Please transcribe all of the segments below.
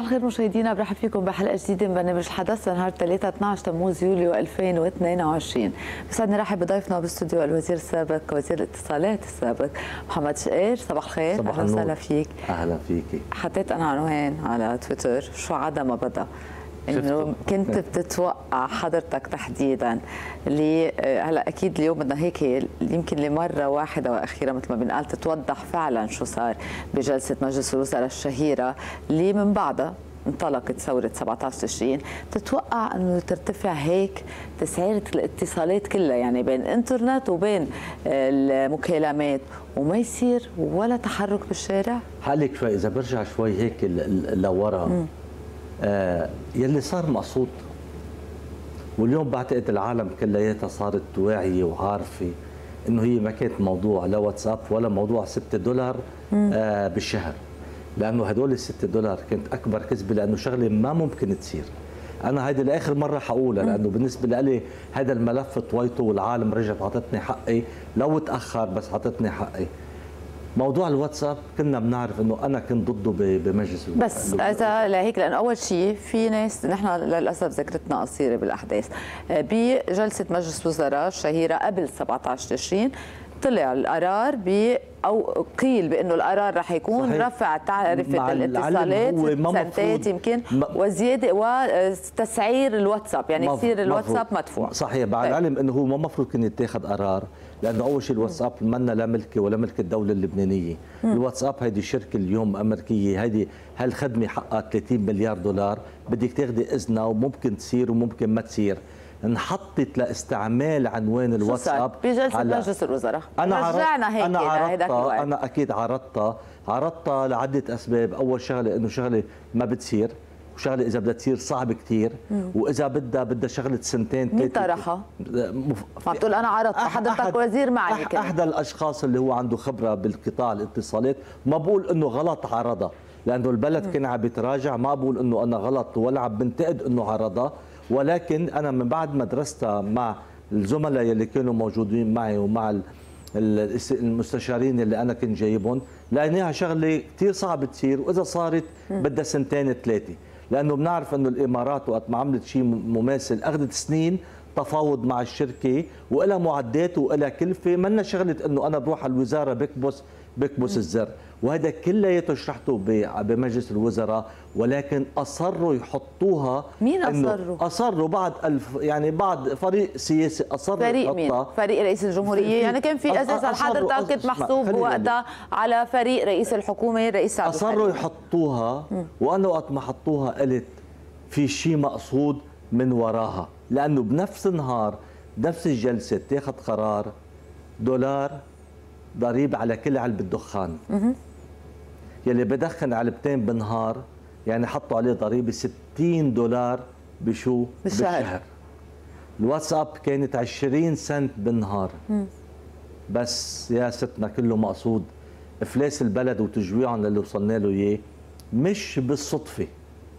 الخير مشاهدينا، برحب فيكم بحلقه جديده من برنامج حدث نهار 3 12 تموز يوليو 2022. بسعدني رحب بضيفنا بالاستوديو الوزير السابق وزير الاتصالات السابق محمد شقير. صباح الخير، صباح اهلا وسهلا فيك. اهلا فيكي. حطيت انا عنوان على تويتر شو عدا ما بدا، انه كنت بتتوقع حضرتك تحديدا اللي هلا اكيد اليوم بدنا هيك يمكن لمره واحده واخيره مثل ما بنقال تتوضح فعلا شو صار بجلسه مجلس الوزراء الشهيره اللي من بعدها انطلقت ثوره 17 تشرين. تتوقع انه ترتفع هيك تسعيره الاتصالات كلها، يعني بين الانترنت وبين المكالمات، وما يصير ولا تحرك بالشارع؟ حالك فاذا برجع شوي هيك لورا يلي صار مقصود، واليوم بعتقد العالم كلياتها صارت واعيه وعارفه انه هي ما كانت موضوع لا واتساب ولا موضوع $6 بالشهر، لانه هدول $6 كانت اكبر كذبه، لانه شغله ما ممكن تصير. انا هيدي لاخر مره حقولها، لانه بالنسبه لي هذا الملف طويته والعالم رجعت عطتني حقي، لو تاخر بس عطتني حقي. موضوع الواتساب كنا بنعرف انه انا كنت ضده بمجلس الوزراء، بس اذا لهيك، لانه اول شيء في ناس نحن للاسف ذاكرتنا قصيره بالاحداث. بجلسه مجلس الوزراء الشهيره قبل 17 تشرين طلع القرار او قيل بانه القرار رح يكون صحيح. رفع تعرفه الاتصالات سنتات يمكن وزياده وتسعير الواتساب، يعني يصير الواتساب مدفوع. صحيح، بعد العلم انه هو ما المفروض كان يتاخذ قرار، لانه اول شيء الواتساب منا لا ملكي ولا ملك الدوله اللبنانيه. الواتساب هيدي شركه اليوم امريكيه، هيدي هالخدمه حقها $30 مليار، بدك تاخذي اذنها وممكن تصير وممكن ما تصير. انحطت لاستعمال عنوان الواتساب بجلسه مجلس الوزراء. رجعنا هيك انا اكيد عرضتها لعده اسباب. اول شغله انه شغله ما بتصير، وشغله اذا بدها تصير صعب كثير، واذا بدها شغله سنتين ثلاثه. مين طرحها؟ عم تقول انا عرضتها، حضرتك وزير معي كده. احدى الاشخاص اللي هو عنده خبره بالقطاع الاتصالات، ما بقول انه غلط عرضها، لانه البلد كان عم بيتراجع، ما بقول انه انا غلط ولا عم بنتقد انه عرضها، ولكن انا من بعد ما درستها مع الزملاء اللي كانوا موجودين معي ومع المستشارين اللي انا كنت جايبهم، لقيناها شغله كثير صعب تصير، واذا صارت بدها سنتين ثلاثه، لانه بنعرف انه الامارات وقت ما عملت شيء مماثل اخذت سنين تفاوض مع الشركه وإلها معدات وإلها كلفه، منا شغله انه انا بروح على الوزاره بكبس الزر، وهذا كلياته شرحته بمجلس الوزراء، ولكن اصروا يحطوها. مين اصروا؟ اصروا بعض فريق سياسي اصر. فريق مين؟ فريق رئيس الجمهوريه؟ يعني كان في اساسا حضرتك كنت محسوب وقتها على فريق رئيس الحكومه رئيس عبد الحليم. اصروا يحطوها، وانا وقت ما حطوها قلت في شيء مقصود من وراها، لانه بنفس النهار بنفس الجلسه تاخذ قرار $1 ضريبه على كل علبه دخان. يلي بدخن علبتين بالنهار يعني حطوا عليه ضريبه $60 بالشهر. الواتساب كانت 20 سنت بالنهار. بس يا ستنا كله مقصود افلاس البلد وتجويعهم للي وصلنا له اياه، مش بالصدفه.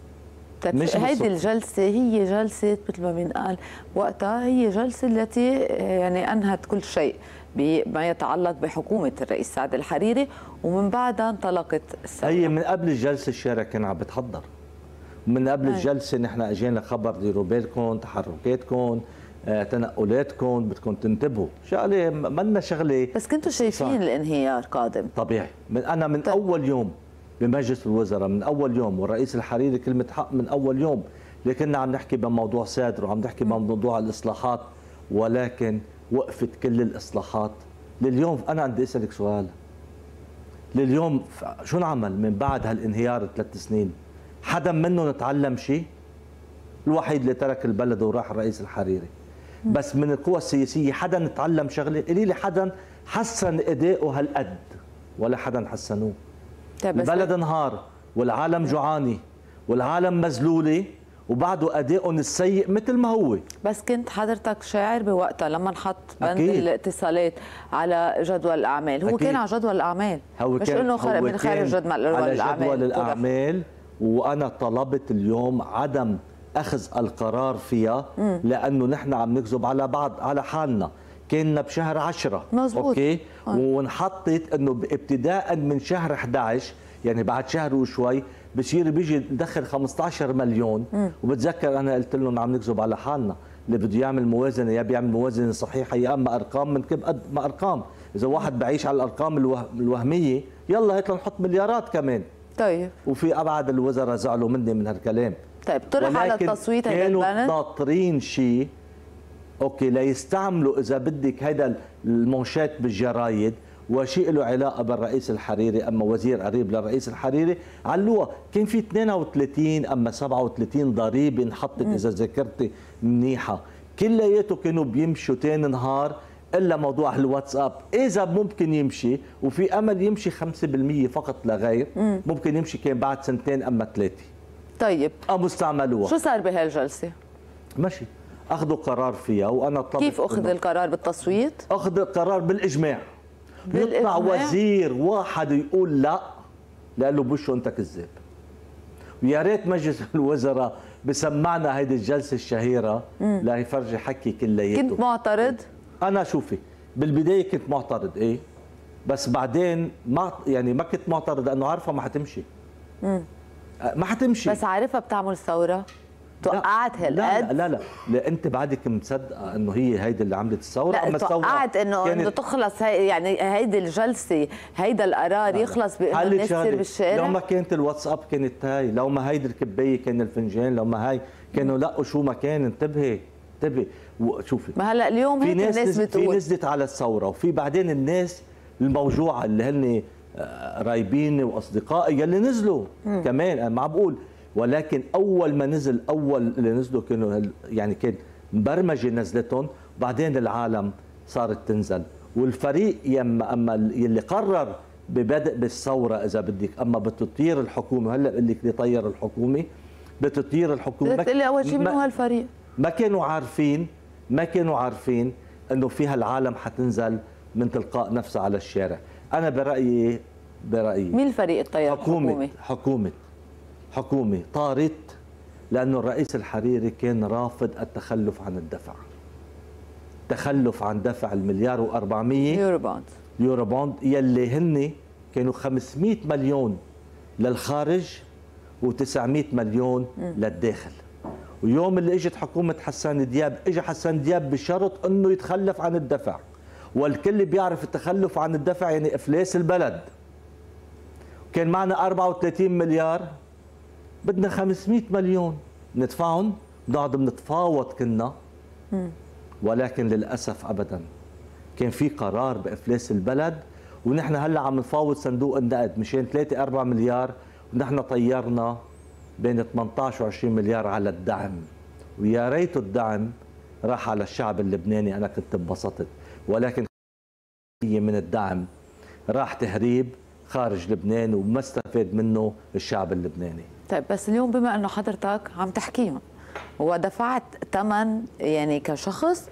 هيدي الجلسة هي جلسة مثل ما بنقال وقتها، هي جلسة التي يعني أنهت كل شيء بما يتعلق بحكومة الرئيس سعد الحريري، ومن بعدها انطلقت الثورة. هي من قبل الجلسة الشارع كان عم بتحضر، من قبل الجلسة نحن اجينا خبر ديروا بالكم، تحركاتكم، تنقلاتكم بدكم تنتبهوا، شغله منا شغله. بس كنتوا شايفين الانهيار قادم طبيعي. انا من اول يوم بمجلس الوزراء، من اول يوم، والرئيس الحريري كلمه حق من اول يوم، اللي كنا عم نحكي بموضوع سادر وعم نحكي بموضوع الاصلاحات، ولكن وقفت كل الاصلاحات. لليوم انا بدي اسالك سؤال، لليوم شو انعمل من بعد هالانهيار 3 سنين؟ حدا منهم تعلم شيء؟ الوحيد اللي ترك البلد وراح الرئيس الحريري. بس من القوى السياسيه حدا تعلم شغله؟ قولي لي حدا حسن اداؤه هالقد؟ ولا حدا حسنوه. البلد انهار والعالم جوعاني والعالم مذلوله، وبعده ادائهم السيء مثل ما هو. بس كنت حضرتك شاعر بوقتها لما نحط بند الاتصالات على جدول الاعمال، هو أكيد. كان على جدول الاعمال، مش انه من خارج جدول الاعمال. على جدول الاعمال، وانا طلبت اليوم عدم اخذ القرار فيها، لانه نحن عم نكذب على بعض على حالنا. كنا بشهر 10 مزبوط. اوكي، وانحطت انه ابتداء من شهر 11 يعني بعد شهر وشوي بصير بيجي يدخل 15 مليون. وبتذكر انا قلت لهم عم نكذب على حالنا، اللي بده يعمل موازنه يا بيعمل موازنه صحيحه يا اما ارقام من قد ما ارقام. اذا واحد بعيش على الارقام الوهميه يلا هات نحط مليارات كمان. طيب وفي ابعد الوزراء زعلوا مني من هالكلام. طيب طرح على التصويت هيدا كانوا البند؟ ناطرين شيء اوكي ليستعملوا اذا بدك هيدا المونشات بالجرايد وشيء له علاقه بالرئيس الحريري اما وزير قريب للرئيس الحريري علوها. كان في 32 اما 37 ضريبه انحطت اذا ذاكرتي منيحه، كلياته كانوا بيمشوا ثاني نهار الا موضوع الواتساب اذا ممكن يمشي وفي امل يمشي 5% فقط لا غير. ممكن يمشي كان بعد سنتين اما 3. طيب قاموا استعملوها. شو صار بهالجلسه؟ ماشي اخذوا قرار فيها وانا طلبت. كيف اخذ القرار؟ بالتصويت؟ اخذ القرار بالاجماع. يطلع وزير واحد يقول لا لقال له بوشو انت كذاب. ويا ريت مجلس الوزراء بسمعنا هيدي الجلسه الشهيره ليفرجي حكي كلياته. كنت معترض؟ انا شوفي بالبدايه كنت معترض ايه، بس بعدين ما كنت معترض لانه عارفه ما حتمشي. ما حتمشي. بس عارفها بتعمل ثوره؟ توقعت هالقد؟ لا انت بعدك مصدقه انه هي هيدي اللي عملت الثوره؟ لا توقعت انه تخلص يعني هيدي الجلسه هيدا القرار يخلص بانه الناس تصير بالشارع؟ لو ما كانت الواتساب كانت هاي، لو ما هيدي الكبايه كان الفنجان، لو ما هاي كانوا لقوا شو ما كان. انتبهي وشوفي ما هلا اليوم هيك الناس بتقول في نزلت على الثوره وفي بعدين الناس الموجوعه اللي هن رايبيني واصدقائي يلي نزلوا كمان. انا ما بقول، ولكن اول ما نزل اول اللي نزلوا كانوا يعني كان مبرمجه نزلتهم، بعدين العالم صارت تنزل. والفريق اما اللي قرر ببدء بالثوره اذا بدك اما بتطير الحكومه. هلا بقول لك طير الحكومه بتطير الحكومه. بدك تقول لي اول شيء منو هالفريق؟ ما كانوا عارفين انه فيها العالم حتنزل من تلقاء نفسها على الشارع. انا برايي مين الفريق الطيار؟ حكومه طارت لانه الرئيس الحريري كان رافض التخلف عن الدفع. تخلف عن دفع المليار و400 يورو بوند يلي هن كانوا 500 مليون للخارج و900 مليون للداخل. ويوم اللي اجت حكومه حسان دياب اجى حسان دياب بشرط انه يتخلف عن الدفع، والكل بيعرف التخلف عن الدفع يعني افلاس البلد. كان معنا 34 مليار، بدنا 500 مليون ندفعهم، بنقعد بنتفاوض كنا. ولكن للاسف ابدا كان في قرار بافلاس البلد، ونحن هلا عم نفاوض صندوق النقد مشان 3-4 مليار، ونحن طيرنا بين 18 و20 مليار على الدعم. ويا ريت الدعم راح على الشعب اللبناني، انا كنت انبسطت. ولكن من الدعم راح تهريب خارج لبنان وما استفاد منه الشعب اللبناني. طيب بس اليوم بما انه حضرتك عم تحكيهم ودفعت ثمن يعني كشخص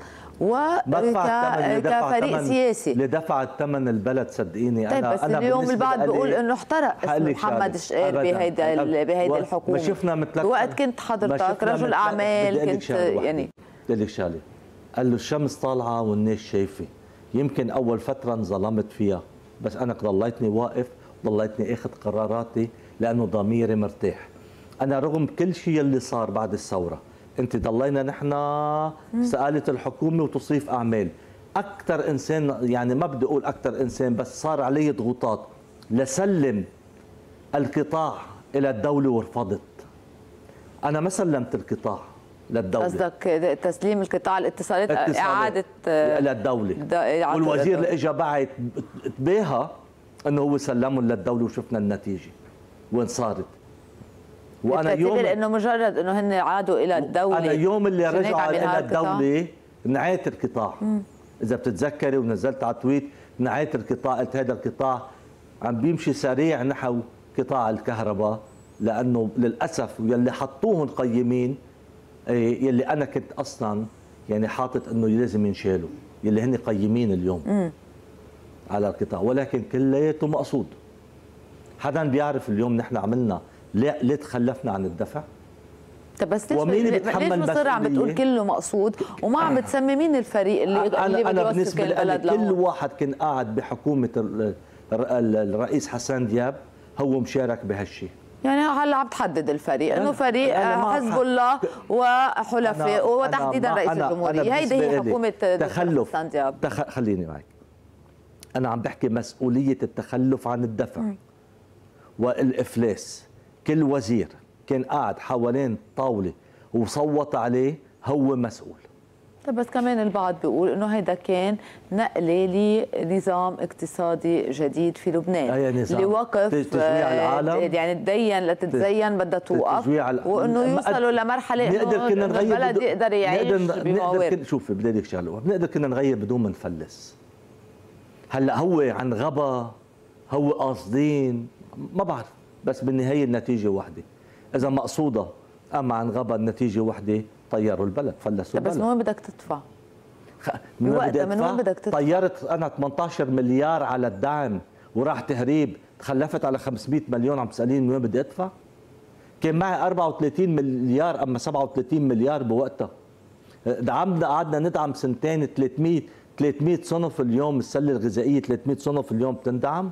كفريق سياسي اللي دفعت ثمن البلد صدقيني. طيب بس أنا اليوم البعض بيقول انه احترق اسم محمد شقير بهيدي الحكومه. شفنا مثل وقت كنت حضرتك رجل اعمال كنت يعني بدي لك شغله، قال له الشمس طالعه والناس شايفه. يمكن اول فتره انظلمت فيها، بس انا ضليتني واقف، ضليتني اخذ قراراتي لانه ضميري مرتاح. انا رغم كل شيء اللي صار بعد الثوره، انت ضلينا نحن سآلة الحكومه وتصريف اعمال. اكثر انسان يعني ما بدي اقول اكثر انسان، بس صار علي ضغوطات لسلم القطاع الى الدوله ورفضت. انا ما سلمت القطاع للدوله. قصدك تسليم القطاع الاتصالات اعاده للدوله. والوزير اللي اجى بعد تباهى انه هو سلمهم للدوله، وشفنا النتيجه وين صارت. وانا يوم انه مجرد انه هن عادوا الى الدوله، انا يوم اللي رجعوا الى الدوله نعيت القطاع. اذا بتتذكري ونزلت على تويت نعيت القطاع، قلت هذا القطاع عم بيمشي سريع نحو قطاع الكهرباء، لانه للاسف يلي حطوهم قيمين يلي انا كنت اصلا يعني حاطط انه لازم ينشالوا، يلي هن قيمين اليوم على القطاع، ولكن كلياته مقصود. حدا بيعرف اليوم نحن عملنا ليه تخلفنا عن الدفع؟ طب بس ليش مصر عم بتقول كله مقصود وما عم بتسمي مين الفريق اللي بده يوصل البلد كل واحد كان قاعد بحكومه الرئيس حسان دياب هو مشارك بهالشيء. يعني هلا عم تحدد الفريق انه فريق حزب الله وحلفائه وتحديدا رئيس الجمهوريه، هيدي هي حكومه تخلف. خليني معك، انا عم بحكي مسؤوليه التخلف عن الدفع والافلاس. كل وزير كان قاعد حوالين طاوله وصوت عليه هو مسؤول. طيب بس كمان البعض بيقول انه هيدا كان نقله لنظام اقتصادي جديد في لبنان. أي نظام؟ لوقف تجويع العالم، يعني تدين لتتزين بدها توقف، وانه يوصلوا لمرحله انه البلد يقدر يعيش بموارد. شوفي بدي لك شغله، بنقدر كنا نغير بدون ما نفلس. هلا هو عن غبا، هو قاصدين، ما بعرف، بس بالنهايه النتيجه وحده. اذا مقصوده اما عن غبا النتيجه وحده، طيروا البلد، فلسوا البلد. بس من وين بدك تدفع؟ من وين بدك تدفع؟ طيرت انا 18 مليار على الدعم وراح تهريب، تخلفت على 500 مليون، عم تساليني من وين بدي ادفع؟ كان معي 34 مليار اما 37 مليار بوقتها. دعمنا، قعدنا ندعم سنتين 300 صنف اليوم، السله الغذائيه 300 صنف اليوم بتندعم.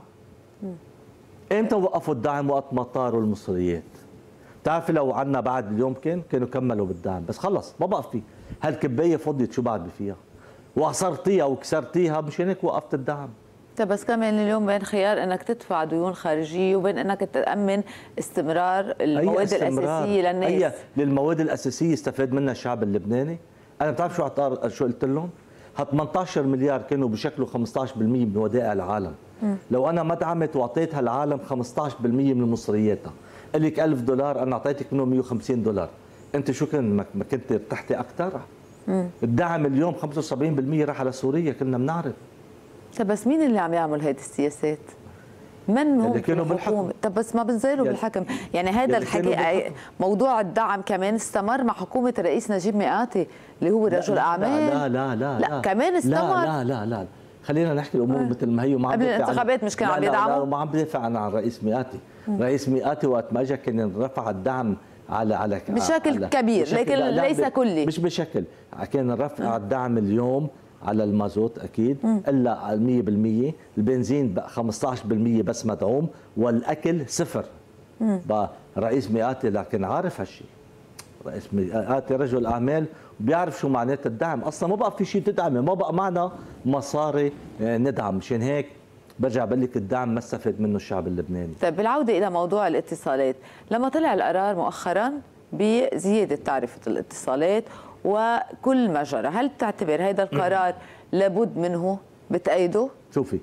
امتى وقفوا الدعم؟ وقت ما طاروا المصريات. بتعرفي لو عنا بعد اليوم كانوا كملوا بالدعم، بس خلص ما بقى في. هالكبايه فضيت، شو بعد فيها؟ وعصرتيها وكسرتيها، مشان هيك وقفت الدعم. طيب بس كمان اليوم بين خيار انك تدفع ديون خارجيه وبين انك تامن استمرار المواد الاساسيه للناس. للمواد الاساسيه استفاد منها الشعب اللبناني. انا بتعرف شو قلت لهم؟ 18 مليار كانوا بشكلوا 15% من ودائع العالم. لو انا ما دعمت واعطيتها العالم 15% من مصرياتها، قال لك $1000 انا اعطيتك منهم $150، انت شو كان ما كنت ارتحتي اكثر؟ الدعم اليوم 75% راح على سوريا، كنا بنعرف. طب بس مين اللي عم يعمل هيدي السياسات؟ من هم بالحكم؟ طب بس ما بنزيلوا بالحكم، يعني هذا الحكي موضوع الدعم كمان استمر مع حكومه الرئيس نجيب مئاتي اللي هو رجل اعمال. لا لا لا لا كمان استمر. لا لا لا خلينا نحكي الامور مثل ما هي. وما قبل الانتخابات مش كان عم يدعموا؟ لا ما عم بدافع عن الرئيس مئاتي. رئيس مئاتي وقت ما اجى كان رفع الدعم على بشكل كبير، لكن ليس كلي. مش بشكل، كان رفع الدعم اليوم على المازوت اكيد الا 100%، البنزين بقى 15% بس مدعوم، والاكل صفر. بقى رئيس مئاتي لكن عارف هالشيء. رئيس مئاتي رجل اعمال وبيعرف شو معنات الدعم، اصلا ما بقى في شيء تدعمه، ما بقى معنا مصاري ندعم، مشان هيك برجع بقول لك الدعم ما استفاد منه الشعب اللبناني. طيب بالعوده الى موضوع الاتصالات، لما طلع القرار مؤخرا بزياده تعرفه الاتصالات وكل ما جرى، هل بتعتبر هذا القرار لابد منه؟ بتأيده؟ شوفي،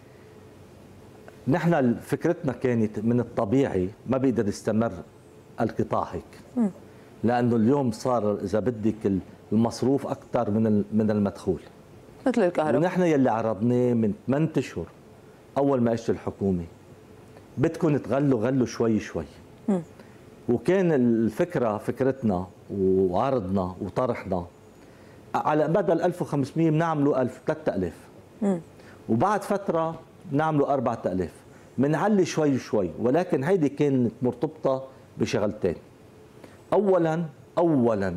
نحن فكرتنا كانت من الطبيعي ما بيقدر يستمر القطاع هيك، لانه اليوم صار اذا بدك المصروف اكثر من المدخول، مثل الكهرباء. ونحن يلي عرضناه من 8 اشهر اول ما اجت الحكومه، بدكم تغلوا شوي شوي. وكان الفكره فكرتنا وعرضنا وطرحنا على بدل 1500 بنعمله 1000 3000، وبعد فتره بنعمله 4000، بنعلي شوي شوي. ولكن هيدي كانت مرتبطه بشغلتين. اولا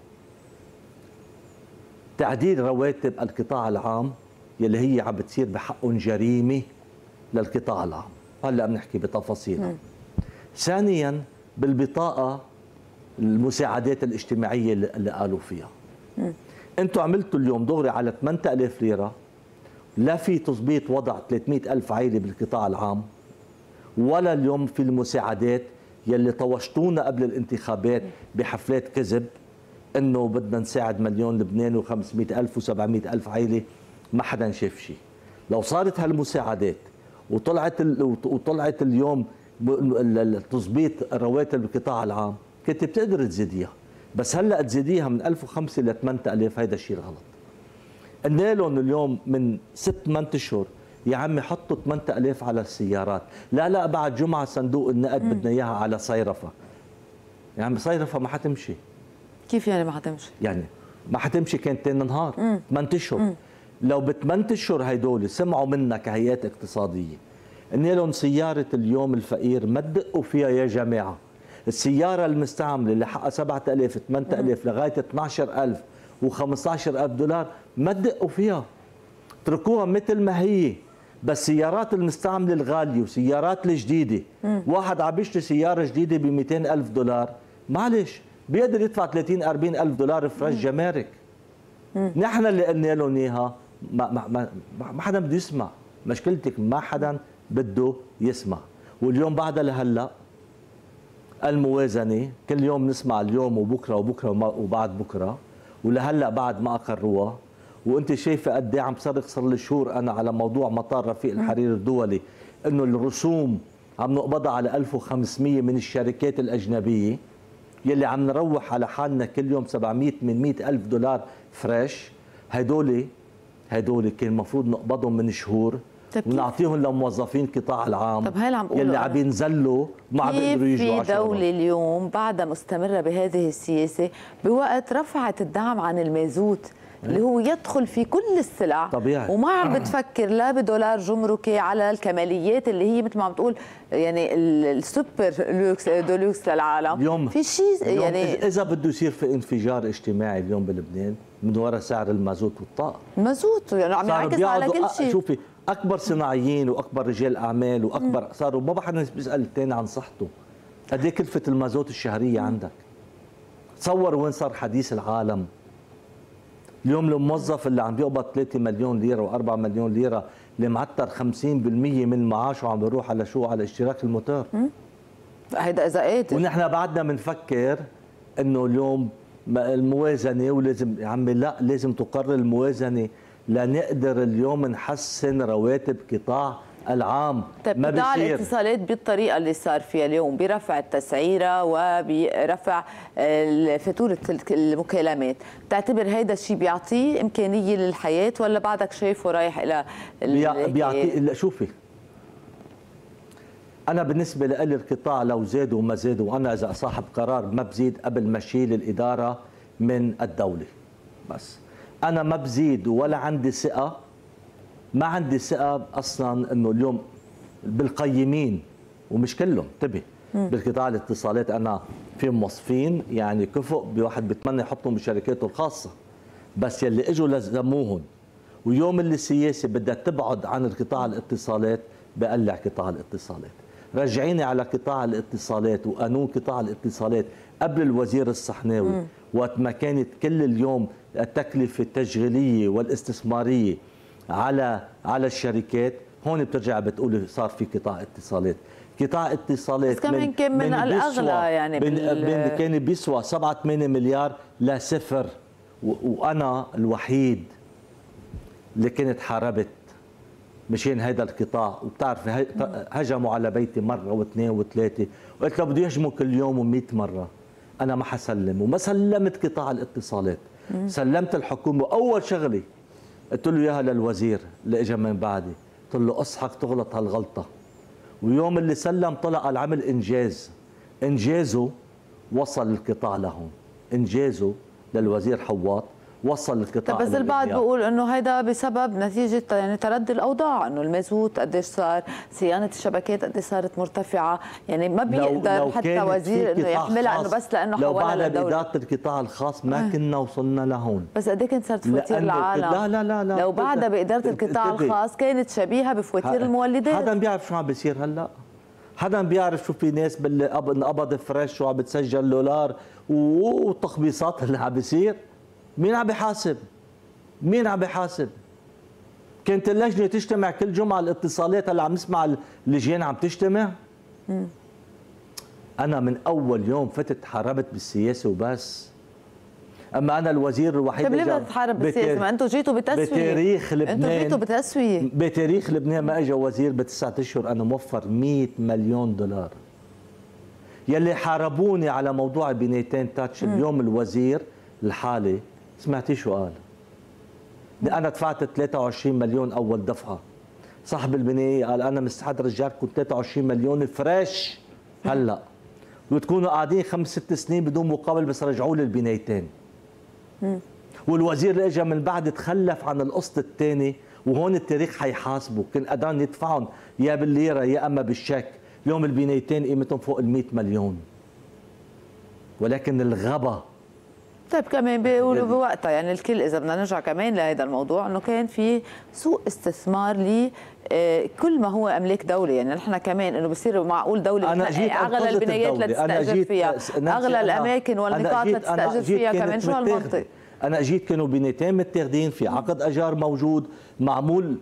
تعديل رواتب القطاع العام يلي هي عم بتصير بحقهم جريمه للقطاع العام، هلا بنحكي بتفاصيلها. ثانيا بالبطاقه المساعدات الاجتماعيه اللي قالوا فيها. انتم عملتوا اليوم دغري على 8000 ليره، لا في تظبيط وضع 300,000 عائله بالقطاع العام، ولا اليوم في المساعدات يلي طوشتونا قبل الانتخابات بحفلات كذب انه بدنا نساعد مليون لبناني و500,000 و700,000 عائله، ما حدا شاف شيء. لو صارت هالمساعدات وطلعت اليوم تظبيط رواتب القطاع العام، كنت بتقدر تزيديها، بس هلا تزيديها من 1005 ل 8000، هيدا الشيء غلط. قلنا لهم اليوم من 8 اشهر يا عمي حطوا 8000 على السيارات، لا بعد جمعه صندوق النقد بدنا اياها على صيرفه. يا عمي صيرفه ما حتمشي. كيف يعني ما حتمشي؟ يعني ما حتمشي، كانت ثاني نهار 8 اشهر. لو ب8 اشهر هيدول سمعوا منا كهيئات اقتصاديه قلنا لهم سياره اليوم الفقير ما تدقوا فيها يا جماعه. السياره المستعمله اللي حقها 7000 8000 لغايه 12000 و15000 دولار ما تدقوا فيها، اتركوها مثل ما هي. بس سيارات المستعمله الغاليه وسيارات الجديده، واحد عم بيشتري سياره جديده ب 200,000 دولار، معلش بيقدر يدفع 30-40,000 دولار فرش جمارك. نحن اللي قلنا لهم اياها ما حدا بده يسمع، مشكلتك ما حدا بده يسمع. واليوم بعدها لهلا الموازنه كل يوم نسمع اليوم وبكره وبكره وبعد بكره، ولهلا بعد ما اقروها. وانت شايفه قد ايه عم صار لي شهور انا على موضوع مطار رفيق الحرير الدولي، انه الرسوم عم نقبضها على 1500 من الشركات الاجنبيه، يلي عم نروح على حالنا كل يوم 700-800 الف دولار فريش. هدول كان المفروض نقبضهم من شهور ونعطيهم لموظفين القطاع العام. طب هاي اللي عم بقوله يلي عم ينزلوا ما عم بيقدروا يجوا. في دولة اليوم بعدها مستمرة بهذه السياسة بوقت رفعت الدعم عن المازوت اللي هو يدخل في كل السلع طبيعي، وما عم بتفكر لا بدولار جمركي على الكماليات اللي هي مثل ما عم تقول يعني السوبر دولوكس للعالم. اليوم في شيء يعني اذا بده يصير في انفجار اجتماعي اليوم بلبنان من وراء سعر المازوت والطاقه. المازوت يعني عم يعكس على كل شيء. شوفي اكبر صناعيين واكبر رجال اعمال واكبر صاروا ما بقى حدا بيسال الثاني عن صحته. قد ايه كلفه المازوت الشهريه عندك؟ تصور وين صار حديث العالم. اليوم الموظف اللي عم بيقبض 3 مليون ليره و4 مليون ليره اللي معتر 50% من معاشه عم بيروح على شو؟ على اشتراك الموتور. هيدا اذا قادر. ونحن بعدنا بنفكر انه اليوم الموازنه ولازم يا عمي لا، لازم تقرر الموازنه لنقدر اليوم نحسن رواتب قطاع العام. طيب ما قطاع بصير الاتصالات بالطريقه اللي صار فيها اليوم برفع التسعيره وبرفع فاتوره المكالمات، بتعتبر هيدا الشيء بيعطيه امكانيه للحياه ولا بعدك شايفه رايح الى بيعطيه؟ شوفي انا بالنسبه لي القطاع لو زاد وما زاد، وانا اذا صاحب قرار ما بزيد قبل ما اشيل الاداره من الدوله. بس انا ما بزيد ولا عندي ثقه، ما عندي ثقه اصلا انه اليوم بالقيمين ومش كلهم، انتبه بالقطاع الاتصالات انا في موظفين يعني كفؤ بواحد بيتمنى يحطهم بشركاته الخاصه، بس يلي اجوا لزموهم. ويوم اللي السياسه بدها تبعد عن القطاع الاتصالات بقلع قطاع الاتصالات. رجعيني على قطاع الاتصالات وقانون قطاع الاتصالات قبل الوزير الصحناوي، وقت ما كانت كل اليوم التكلفه التشغيليه والاستثماريه على الشركات، هون بترجع بتقولي صار في قطاع اتصالات. قطاع اتصالات بس كمان كان من الاغلى يعني كان بيسوى 7-8 مليار لصفر. وانا الوحيد اللي كنت حاربت مشان هذا القطاع. وبتعرفي هجموا على بيتي مره واثنين وثلاثه، وقلت له بده يهجموا كل يوم و100 مره. انا ما حسلم وما سلمت قطاع الاتصالات، سلمت الحكومه. اول شغله قلت له اياها للوزير اللي اجى من بعدي، قلت له اصحك تغلط هالغلطه. ويوم اللي سلم طلع قال عمل انجاز، انجازه وصل القطاع لهون، انجازه للوزير حواط وصل القطاع. بس البعض بيقول انه هيدا بسبب نتيجه يعني تردي الاوضاع، انه المازوت قديش صار، صيانه الشبكات قديش صارت مرتفعه، يعني ما بيقدر حتى وزير انه يحملها انه بس لانه حولها للدوله. لو بعد اداره القطاع الخاص ما كنا وصلنا لهون. بس قد ايه كانت صارت فواتير العالم؟ لا لا لا لا، لو بعدها باداره القطاع الخاص كانت شبيهه بفواتير المولدات. حدا بيعرف شو عم بيصير هلا؟ حدا بيعرف شو في ناس انقبض فريش وعم بتسجل دولار والتخبيصات اللي عم بيصير؟ مين عم بيحاسب؟ مين عم بيحاسب؟ كانت اللجنه تجتمع كل جمعه الاتصالات، هلا عم نسمع اللجان عم تجتمع. انا من اول يوم فتت حاربت بالسياسه وبس. اما انا الوزير الوحيد. طيب ليه بدك تحارب بالسياسه؟ ما انتم جيتوا بتسويه. بتاريخ لبنان انتم جيتوا بتسويه. بتاريخ لبنان ما اجى وزير بتسعة اشهر انا موفر 100 مليون دولار. يلي حاربوني على موضوع بنايتين تاتش، اليوم الوزير الحالي سمعتي شو قال؟ انا دفعت 23 مليون اول دفعه. صاحب البنايه قال انا مستعد رجعكم 23 مليون فريش هلا، وتكونوا قاعدين 5-6 سنين بدون مقابل بس رجعوا لي البنايتين. والوزير اللي اجى من بعد تخلف عن القسط الثاني، وهون التاريخ حيحاسبه، كان قدران يدفعهم يا بالليره يا اما بالشيك. اليوم البنايتين قيمتهم فوق ال 100 مليون. ولكن الغبا طيب كمان بيقولوا بوقتها يعني الكل اذا بدنا نرجع كمان لهذا الموضوع انه كان في سوء استثمار ل كل ما هو املاك دوله، يعني نحن كمان انه بصير معقول دوله اغلى البنايات لتستاجر فيها، اغلى الاماكن والنقاط لتستاجر فيها كمان. شو هالمنطق؟ انا اجيت كانوا بنايتين متاخدين في عقد اجار موجود معمول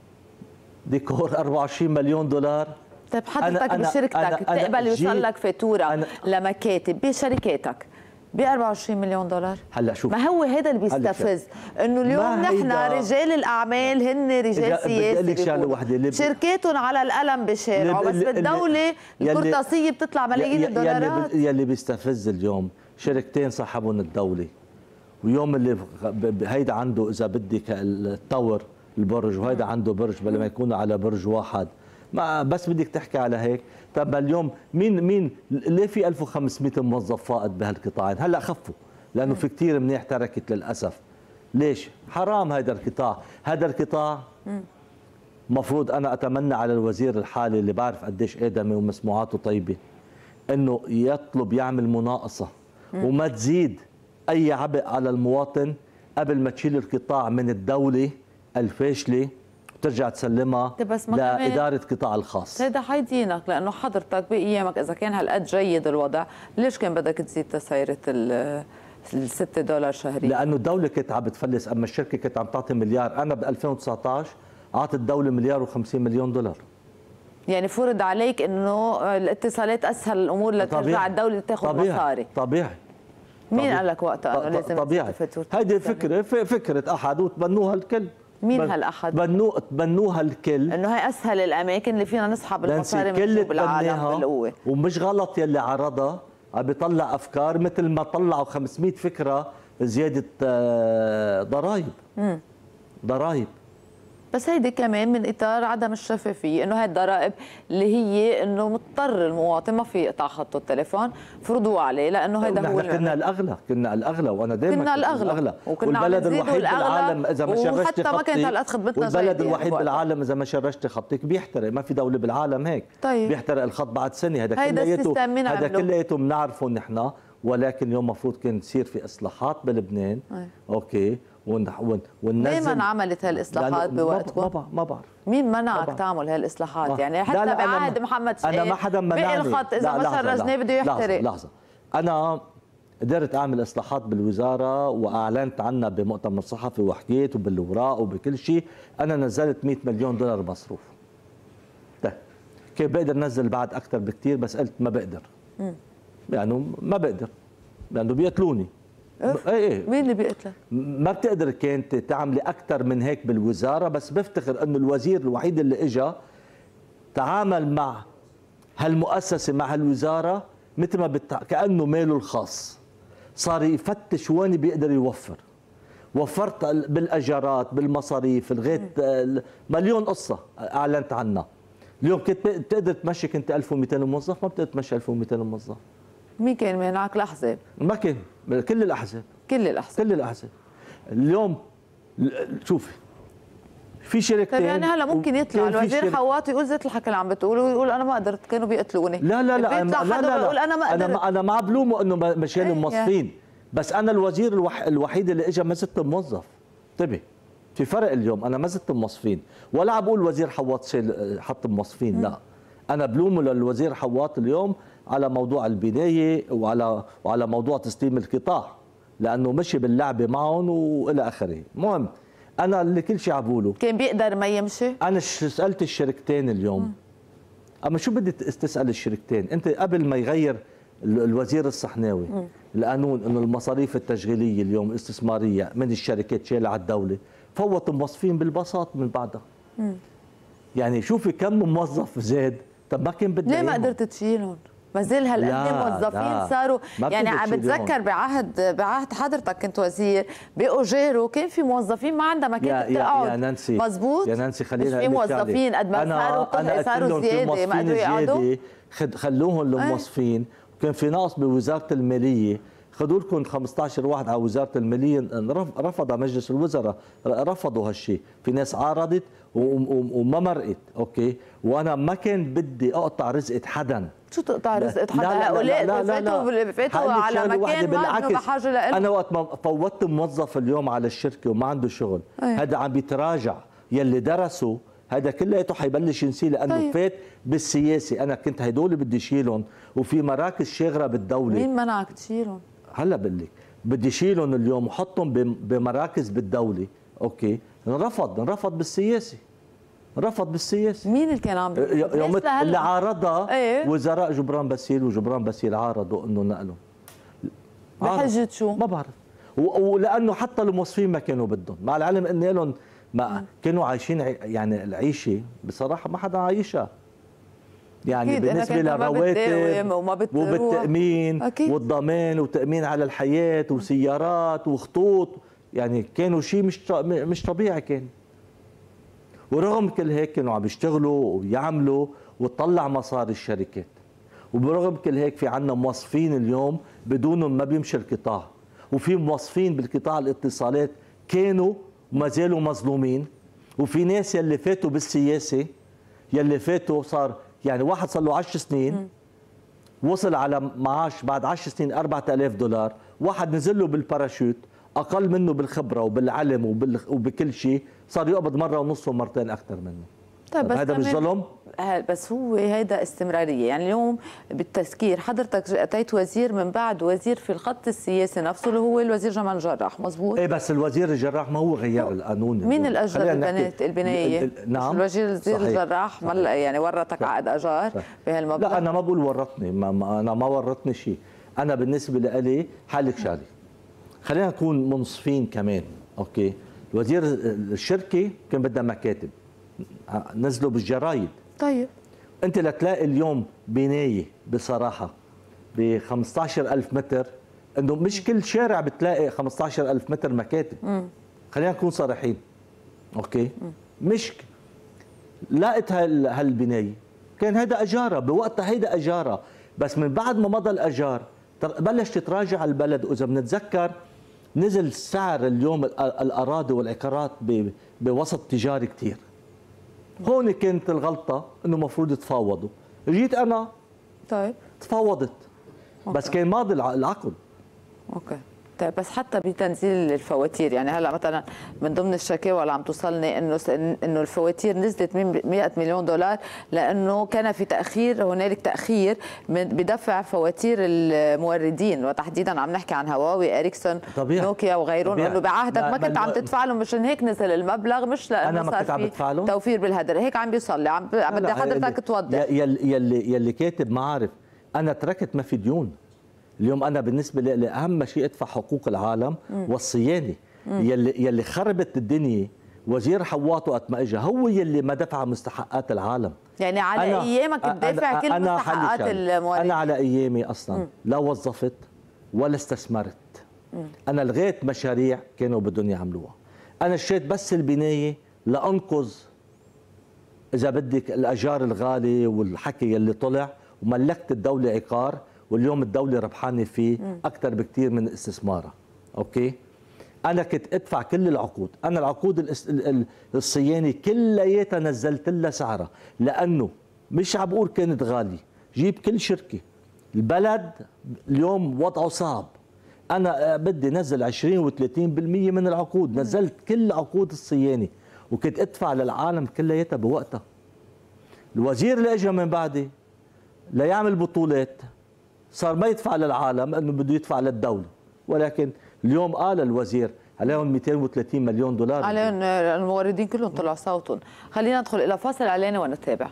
ديكور 24 مليون دولار. طيب حضرتك بشركتك بتقبل يوصل لك فاتوره لمكاتب بشركاتك ب 24 مليون دولار؟ هلا شوف، ما هو هذا اللي بيستفز، انه اليوم نحن رجال الاعمال هن رجال سياسي شركاتهم على القلم بشارعه، بس بالدوله القرطاسيه بتطلع ملايين الدولارات. يلي بيستفز اليوم شركتين صاحبهم الدوله، ويوم اللي هيدا عنده اذا بدك التاور البرج وهيدا عنده برج بلا ما يكونوا على برج واحد، ما بس بدك تحكي على هيك. طب اليوم مين ليه في 1500 موظف فائض بهالقطاعين؟ هلا خفوا لانه في كثير منيح تركت للاسف. ليش؟ حرام هذا القطاع مفروض. انا اتمنى على الوزير الحالي اللي بعرف قديش ادمي ومسموعاته طيبه انه يطلب يعمل مناقصه وما تزيد اي عبء على المواطن قبل ما تشيل القطاع من الدوله الفاشله وترجع تسلمها لاداره القطاع الخاص. هيدا حيدينك، لانه حضرتك بايامك اذا كان هالقد جيد الوضع ليش كان بدك تزيد تسعيره ال $6 شهريا؟ لانه الدوله كانت عم بتفلس، اما الشركه كانت عم تعطي مليار. انا ب 2019 اعطت الدوله $1.50 مليار. يعني فرض عليك انه الاتصالات اسهل الامور لترجع الدوله تاخذ مصاري. طبيعي. مين قال لك وقتها انه لازم طبيعي؟ هيدي فكره احد وتبنوها الكل. مين هالاحد؟ تبنوها الكل انه هي اسهل الاماكن اللي فينا نسحب المصاري من بالعالم بالقوه. ومش غلط يلي عرضها، عم بيطلع افكار مثل ما طلعوا 500 فكره زياده ضرائب. بس هيدي كمان من اطار عدم الشفافيه، انه هاي الضرائب اللي هي انه مضطر المواطن ما في يقطع خطه التليفون فرضوه عليه، لانه هيدا هو كنا الاغلى وانا دائما كنا الاغلى والبلد الوحيد بالعالم اذا ما شرشتي خطك، وحتى ما كانت هالقد خدمتنا والبلد الوحيد بالعالم اذا ما شرشتي خطك بيحترق. ما في دوله بالعالم هيك. طيب بيحترق الخط بعد سنه. هذا كلياته بنعرفه نحن، ولكن اليوم المفروض كان تصير في اصلاحات بلبنان. اوكي ليه ما انعملت هالاصلاحات بوقتكم؟ ما بعرف مين منعك تعمل هالاصلاحات؟ يعني حتى بعهد محمد شقيق انا ما حدا منعني. الخط اذا ما شرجناه بده يحترق. لحظه انا قدرت اعمل اصلاحات بالوزاره واعلنت عنها بمؤتمر صحفي وحكيت وبالاوراق وبكل شيء. انا نزلت $100 مليون مصروف. ده كيف بقدر نزل بعد اكثر بكثير، بس قلت ما بقدر. يعني ما بقدر لانه بيقتلوني. ايه مين اللي بيقتلك؟ ما بتقدر كانت تعملي اكثر من هيك بالوزاره، بس بفتخر انه الوزير الوحيد اللي اجى تعامل مع هالمؤسسه مع هالوزاره مثل ما كانه ماله الخاص. صار يفتش وين بيقدر يوفر. وفرت بالاجارات بالمصاريف لغايه مليون قصه اعلنت عنها. اليوم كنت بتقدر تمشي كنت 1200 موظف، ما بتقدر تمشي 1200 موظف. مين كان مانعك؟ الاحزاب؟ ما كان، كل الاحزاب. اليوم شوفي في شركتين. طيب يعني هلا ممكن يطلع الوزير حواط يقول زيت الحكي اللي عم بتقوله ويقول انا ما قدرت كانوا بيقتلوني. لا يقول انا ما قدرت. انا ما بلومه انه مشان موظفين، بس انا الوزير الوحيد اللي اجى ما زدت موظف. انتبه في فرق اليوم. انا ما زدت موظفين ولا عم بقول وزير حواط حط موظفين. لا انا بلومه للوزير حواط اليوم على موضوع البنايه وعلى موضوع تسليم القطاع، لانه مشي باللعبه معهم والى اخره. المهم انا اللي كل شيء عم بقوله كان بيقدر ما يمشي. انا سالت الشركتين اليوم. اما شو بدي تسال الشركتين؟ انت قبل ما يغير الوزير الصحناوي القانون انه المصاريف التشغيليه اليوم الاستثماريه من الشركات شايله على الدوله، فوت الموظفين بالبساط من بعدها. يعني شوفي كم موظف زاد. طب ما كان بدي ليه ما قدرت تشيلهم؟ ما زال هالقد موظفين صاروا. يعني عم بتذكر بعهد حضرتك كنت وزير باجاره كان في موظفين ما عندها مكان تقعد. يا نانسي مزبوط. يا نانسي خلينا في موظفين قد ما صاروا زياده ما قدروا يقعدوا. خلوهم الموظفين. وكان في نقص بوزاره الماليه خذوا لكم 15 واحد على وزاره الماليه، رفض مجلس الوزراء، رفضوا هالشيء، في ناس عارضت وما مرقت، اوكي، وانا ما كان بدي اقطع رزقه حدا. شو تقطع رزقه حدا؟ هؤلاء فاتوا على مكان ما انه بحاجه له. انا وقت ما فوتت موظف اليوم على الشركه وما عنده شغل، هذا عم بيتراجع، يلي درسوا هذا كلياته حيبلش ينسيه لانه فات بالسياسه. انا كنت هدول بدي شيلهم، وفي مراكز شاغره بالدوله. مين منعك تشيلهم؟ هلا بقول لك بدي شيلهم اليوم وحطهم بمراكز بالدوله، اوكي، انرفض بالسياسه، رفض بالسياسه. مين اللي كان عم يوم اللي عارضها وزراء جبران باسيل، وجبران باسيل عارضوا انه نقلوا بحجه شو؟ ما بعرف، ولانه حتى الموظفين ما كانوا بدهم، مع العلم ان لهم ما كانوا عايشين يعني العيشه بصراحه ما حدا عايشها، يعني بالنسبه للرواتب وبالتامين والضمان وتامين على الحياه وسيارات وخطوط، يعني كانوا شيء مش طبيعي كان. ورغم كل هيك كانوا عم يشتغلوا ويعملوا وتطلع مصاري الشركات، وبرغم كل هيك في عندنا موظفين اليوم بدونهم ما بيمشي القطاع، وفي موظفين بالقطاع الاتصالات كانوا وما زالوا مظلومين، وفي ناس يلي فاتوا بالسياسه، يلي فاتوا صار يعني واحد صار له 10 سنين وصل على معاش بعد 10 سنين $4000، واحد نزل له بالباراشوت اقل منه بالخبره وبالعلم وبكل شيء صار يقبض مره ونص ومرتين اكثر منه. طيب بس هذا مش ظلم؟ بس هو هيدا استمراريه، يعني اليوم بالتذكير حضرتك اتيت وزير من بعد وزير في الخط السياسي نفسه اللي هو الوزير جمال جراح، مزبوط؟ ايه بس الوزير الجراح ما هو غير القانون. مين الاجر البنايه؟ نعم الوزير الجراح يعني ورطك عقد اجار بهالمبلغ؟ لا انا ما بقول ورطني، انا ما ورطني شيء، انا بالنسبه لي حالك شغله. خلينا نكون منصفين كمان، اوكي؟ الوزير الشركه كان بدها مكاتب نزلوا بالجرايد. طيب انت لتلاقي اليوم بنايه بصراحه ب 15000 متر، انه مش كل شارع بتلاقي 15000 متر مكاتب. خلينا نكون صريحين، اوكي؟ مش لقيت هالبنايه كان هيدا اجاره بوقتها، هيدا اجاره، بس من بعد ما مضى الاجار بلش تتراجع البلد، واذا بنتذكر نزل سعر اليوم الاراضي والعقارات بوسط تجاري كثير. هون كانت الغلطه انه المفروض يتفاوضوا، جيت انا طيب تفاوضت بس كان ماضي العقد. اوكي طيب بس حتى بتنزيل الفواتير، يعني هلا مثلا من ضمن الشكاوى اللي عم توصلني انه الفواتير نزلت من $100 مليون لانه كان في تاخير، هنالك تاخير بدفع فواتير الموردين، وتحديدا عم نحكي عن هواوي، اريكسون، نوكيا وغيرهم، انه بعهدك ما كنت عم تدفع لهم، مشان هيك نزل المبلغ، مش لانه صار في توفير بالهدر. هيك عم بيصلي، بدي حضرتك توضح. يلي كاتب ما عارف، انا تركت ما في ديون. اليوم انا بالنسبه لي اهم شيء ادفع حقوق العالم والصيانه. يلي خربت الدنيا وزير حواط وقت ما اجى هو يلي ما دفع مستحقات العالم. يعني على ايامك تدافع كل مستحقات الموارد. انا على ايامي اصلا لا وظفت ولا استثمرت. انا لغيت مشاريع كانوا بدهم يعملوها، انا اشتريت بس البنايه لانقذ اذا بدك الاجار الغالي والحكي يلي طلع، وملكت الدوله عقار، واليوم الدولة ربحانة فيه أكثر بكثير من استثمارها، أوكي؟ أنا كنت أدفع كل العقود، أنا العقود الصيانة كلياتها نزلت لها سعرها، لأنه مش عم بقول كانت غالية، جيب كل شركة، البلد اليوم وضعه صعب، أنا بدي نزل 20 و30% من العقود، نزلت كل عقود الصيانة، وكنت أدفع للعالم كلياتها بوقتها. الوزير اللي اجى من بعدي ليعمل بطولات صار ما يدفع للعالم انه بده يدفع للدوله، ولكن اليوم قال الوزير عليهم 230 مليون دولار، عليهم الموردين كلهم طلعوا صوتهم. خلينا ندخل الى فاصل اعلاني ونتابع.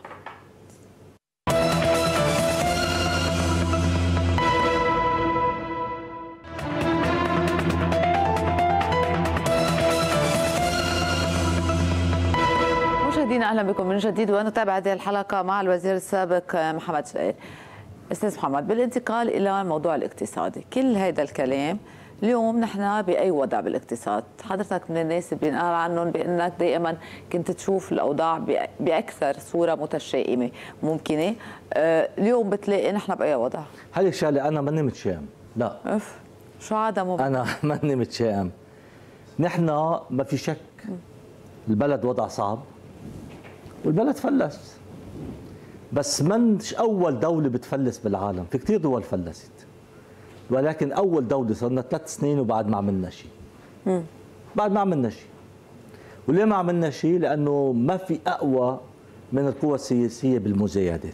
مشاهدينا اهلا بكم من جديد ونتابع هذه الحلقه مع الوزير السابق محمد شقير. استاذ محمد، بالانتقال الى الموضوع الاقتصادي، كل هذا الكلام اليوم نحن باي وضع بالاقتصاد؟ حضرتك من الناس اللي بينقال عنهم بانك دائما كنت تشوف الاوضاع باكثر صوره متشائمه ممكنه، اليوم بتلاقي نحن باي وضع؟ هذه الشغله انا ماني متشائم، لا شو عدم مبادئ؟ انا ماني متشائم. نحن ما في شك البلد وضع صعب والبلد فلس، بس منش اول دوله بتفلس بالعالم، في كثير دول فلست، ولكن اول دوله صرنا 3 سنين وبعد ما عملنا شيء. بعد ما عملنا شيء. وليه ما عملنا شيء؟ لانه ما في اقوى من القوى السياسيه بالمزايدات.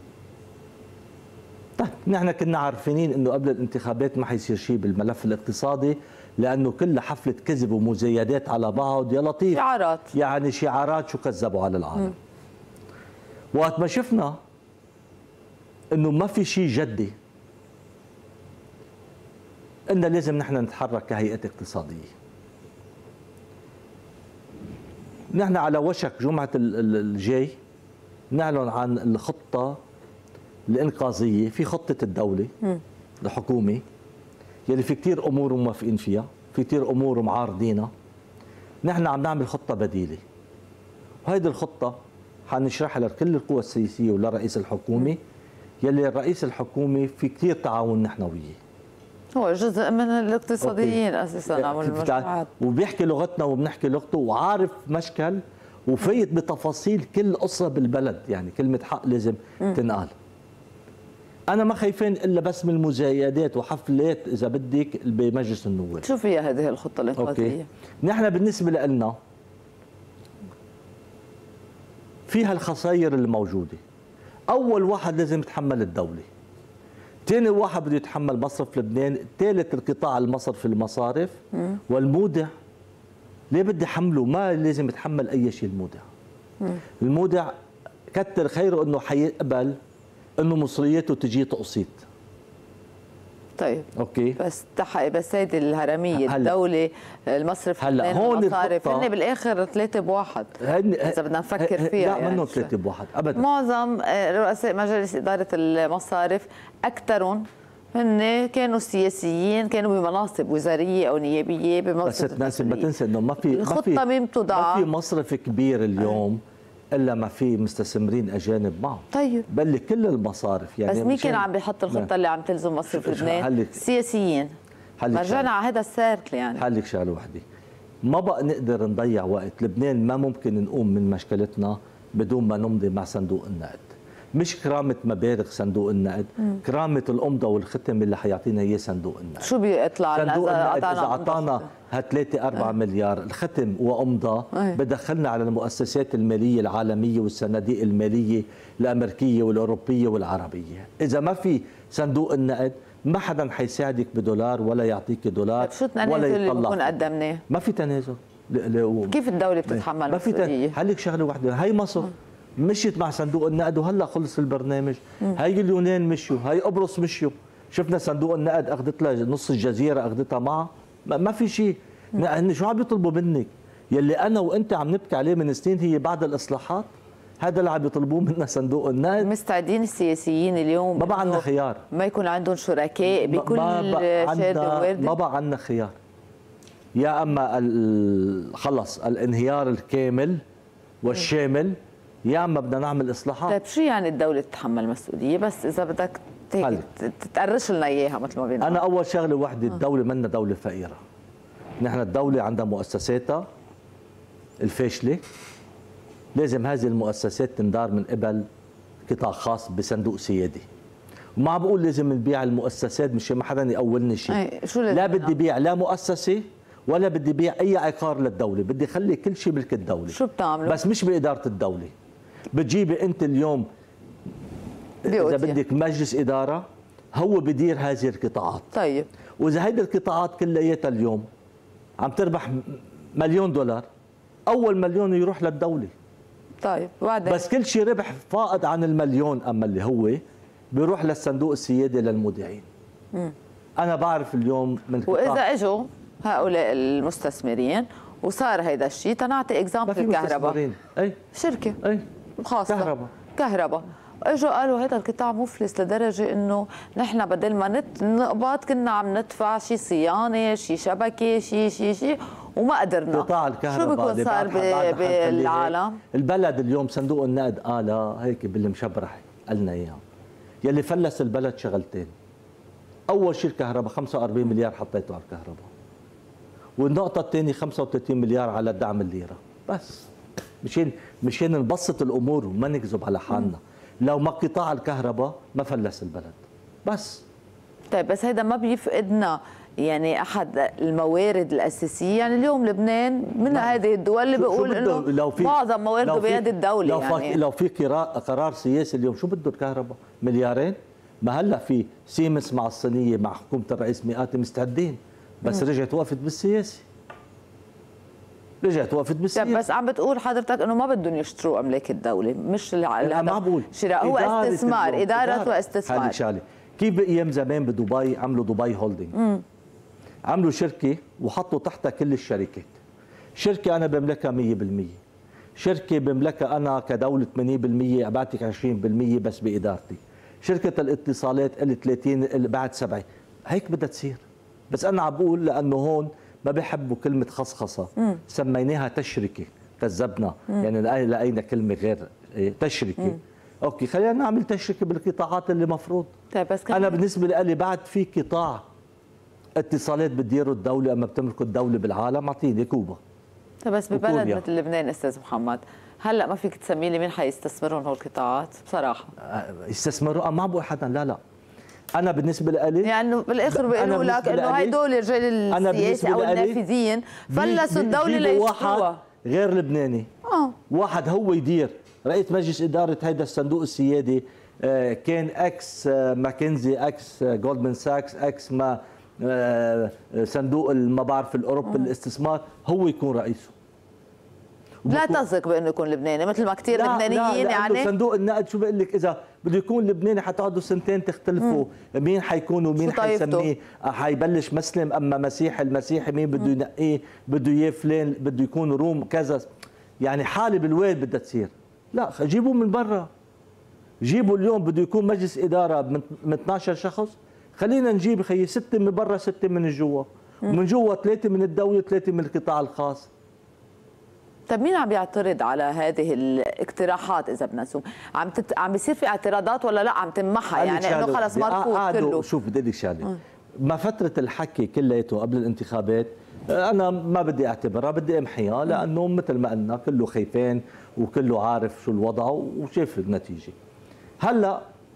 طيب نحن كنا عارفين انه قبل الانتخابات ما حيصير شيء بالملف الاقتصادي، لانه كل حفله كذب ومزايدات على بعض يا لطيف، شعارات، يعني شعارات شو كذبوا على العالم. وقت ما شفنا انه ما في شيء جدي، قلنا لازم نحن نتحرك كهيئه اقتصاديه. نحن على وشك جمعه الجاي نعلن عن الخطه الانقاذيه، في خطه الدوله الحكومه يلي في كثير امور موافقين فيها، في كثير امور معارضينها. نحن عم نعمل خطه بديله، وهيدي الخطه حنشرحها لكل القوى السياسيه ولرئيس الحكومه، يلي الرئيس الحكومه في كثير تعاون نحن وياه. هو جزء من الاقتصاديين اساسا او المجموعات، وبيحكي لغتنا وبنحكي لغته، وعارف مشكل وفايت بتفاصيل كل قصه بالبلد، يعني كلمه حق لازم تنقال. أنا ما خايفين إلا بس من المزايدات وحفلات إذا بدك بمجلس النواب. شو فيها هذه الخطة الإنقاذية؟ نحن بالنسبة لنا فيها الخسائر الموجودة. أول واحد لازم يتحمل الدولة. ثاني واحد بده يتحمل مصرف لبنان، ثالث القطاع المصرفي المصارف، والمودع ليه بدي حمله؟ ما لازم يتحمل أي شيء المودع. المودع كتر خيره إنه حيقبل انه مصرياته تجي تقسيط. طيب اوكي، بس هيدي الهرميه الدوله المصرف هلا هون المصارف هن بالاخر 3 ب1 اذا بدنا نفكر فيها. لا يعني منهم 3 ب1 ابدا. معظم رؤساء مجالس اداره المصارف اكثرهم هن كانوا سياسيين، كانوا بمناصب وزاريه او نيابيه بس تناسب ما تنسى انه ما في الخطه مين بتوضع، ما في مصرف كبير اليوم الا ما في مستثمرين اجانب معه. طيب بل كل المصارف يعني. بس مين كان عم بيحط الخطه اللي عم تلزم مصرف لبنان؟ السياسيين. رجعنا على هذا السيركل. يعني حلك شغله وحده، ما بقى نقدر نضيع وقت. لبنان ما ممكن نقوم من مشكلتنا بدون ما نمضي مع صندوق النقد. مش كرامه مبالغ صندوق النقد، كرامه الامضه والختم اللي حيعطينا اياه صندوق النقد. شو بيطلع صندوق النقد اذا اعطانا 3-4 مليار الختم وامضه بدخلنا على المؤسسات الماليه العالميه والصناديق الماليه الامريكيه والاوروبيه والعربيه. اذا ما في صندوق النقد ما حدا حيساعدك بدولار ولا يعطيك دولار شو التنازل اللي بكون قدمناه؟ ما في تنازل. كيف الدوله بتتحمل المسؤوليه؟ هلك شغله وحده، هي مصر مشيت مع صندوق النقد وهلا خلص البرنامج. هي اليونان مشيوا، هي قبرص مشيوا، شفنا صندوق النقد اخذت لها نص الجزيره اخذتها معها. ما في شيء. هن شو عم بيطلبوا منك؟ يلي انا وانت عم نبكي عليه من سنين هي بعد الاصلاحات، هذا اللي عم يطلبوه منا صندوق النقد. مستعدين السياسيين اليوم ما بقى عندنا خيار، ما يكون عندهم شركاء بكل شهاده وارده. ما بقى عندنا خيار، يا اما خلص الانهيار الكامل والشامل، يا اما بدنا نعمل اصلاحات. طيب شو يعني الدوله تتحمل مسؤوليه؟ بس اذا بدك تقرش لنا اياها مثل ما بينقال. انا اول شغله وحده، الدوله منا دوله فقيره. نحن الدوله عندها مؤسساتها الفاشله، لازم هذه المؤسسات تندار من قبل قطاع خاص بصندوق سيادي. وما عم بقول لازم نبيع المؤسسات مش ما حدا يقولني شيء. لا بدي بيع لا مؤسسه ولا بدي بيع اي عقار للدوله، بدي خلي كل شيء ملك الدوله. شو بتعملوا؟ بس مش باداره الدوله. بتجيبي انت اليوم اذا بدك مجلس اداره هو بدير هذه القطاعات. طيب واذا هيدي القطاعات كلياتها اليوم عم تربح $1,000,000، اول مليون يروح للدوله. طيب وبعدين بس كل شيء ربح فائض عن المليون اما اللي هو بيروح للصندوق السيادي للمودعين. انا بعرف اليوم من واذا اجوا هؤلاء المستثمرين وصار هيدا الشيء، تنعطي اكزامبل الكهرباء. اي شركه اي خاصه كهرباء اجوا قالوا هذا القطاع مفلس لدرجه انه نحن بدل ما نقبض كنا عم ندفع شيء صيانه، شيء شبكه، شيء وما قدرنا. قطاع الكهرباء شو بيكون صار بالعالم؟ البلد اليوم صندوق النقد قال هيك بالمشبرح قالنا اياه، يلي فلس البلد شغلتين. اول شيء الكهرباء 45 مليار حطيته على الكهرباء، والنقطه الثانيه 35 مليار على دعم الليره. بس مشان نبسط الامور وما نكذب على حالنا. لو ما قطاع الكهرباء ما فلس البلد بس. طيب بس هيدا ما بيفقدنا يعني احد الموارد الاساسيه، يعني اليوم لبنان من هذه الدول اللي بيقول انه معظم موارده بيد الدوله. يعني لو في قرار سياسي اليوم شو بده الكهرباء؟ مليارين؟ ما هلا في سيمنز مع الصينيه مع حكومه الرئيس مئات مستعدين، بس رجعت وقفت بالسياسي. بس عم بتقول حضرتك انه ما بدهم يشتروا املاك الدوله، مش ما بقول شراء، هو استثمار، اداره واستثمار. هذه شغله. كيف بايام زمان بدبي عملوا دبي هولدنج، عملوا شركه وحطوا تحتها كل الشركات. شركه انا بملكها 100%، شركه بملكها انا كدوله 80%، بعطيك 20% بس بادارتي. شركه الاتصالات قلت 30 بعد 7. هيك بدها تصير. بس انا عم بقول لانه هون ما بيحبوا كلمه خصخصه، سميناها تشركه، كذبنا يعني لقينا كلمه غير تشركه. اوكي خلينا نعمل تشركه بالقطاعات اللي مفروض. طيب بس انا بالنسبه لي بعد في قطاع اتصالات بتديره الدوله، اما بتملكه الدوله بالعالم، اعطيني كوبا. طيب بس ببلد مثل لبنان استاذ محمد، هلا ما فيك تسمي لي مين حيستثمرهم هول القطاعات بصراحه؟ يستثمروا ما بقول حدا، لا انا بالنسبه لي يعني بالاخر بيقولوا لك انه هدول رجال السياسه او النافذين فلسوا الدوله ليشتروها. غير لبناني واحد هو يدير رئيس مجلس اداره هيدا الصندوق السيادي، كان اكس ماكنزي، اكس جولدمان ساكس، اكس ما صندوق ما بعرف الاوروبي الاستثمار، هو يكون رئيسه. لا تثق بانه يكون لبناني مثل ما كثير لبنانيين. يعني صندوق النقد شو بقول لك، اذا بده يكون لبناني حتقعدوا سنتين تختلفوا مين حيكون ومين حيسميه، حيبلش مسلم اما مسيحي، المسيحي مين بده ينقيه، بده اياه فلان، بده يكون روم كذا، يعني حاله بالواد بدها تصير. لا جيبوه من برا، جيبوا اليوم بده يكون مجلس اداره من 12 شخص، خلينا نجيب خيي 6 من برا 6 من الجوا، ومن جوا 3 من الدوله 3 من القطاع الخاص. طيب مين عم يعترض على هذه الاقتراحات اذا بدنا نسوم؟ عم بيصير في اعتراضات ولا لا عم تمحى؟ يعني انه خلص مرفوض كله. شوف بدي لك شغله، ما فتره الحكي كلياته قبل الانتخابات انا ما بدي اعتبرها، بدي امحيها، لانه مثل ما قلنا كله خايفين وكله عارف شو الوضع وشاف النتيجه. هلا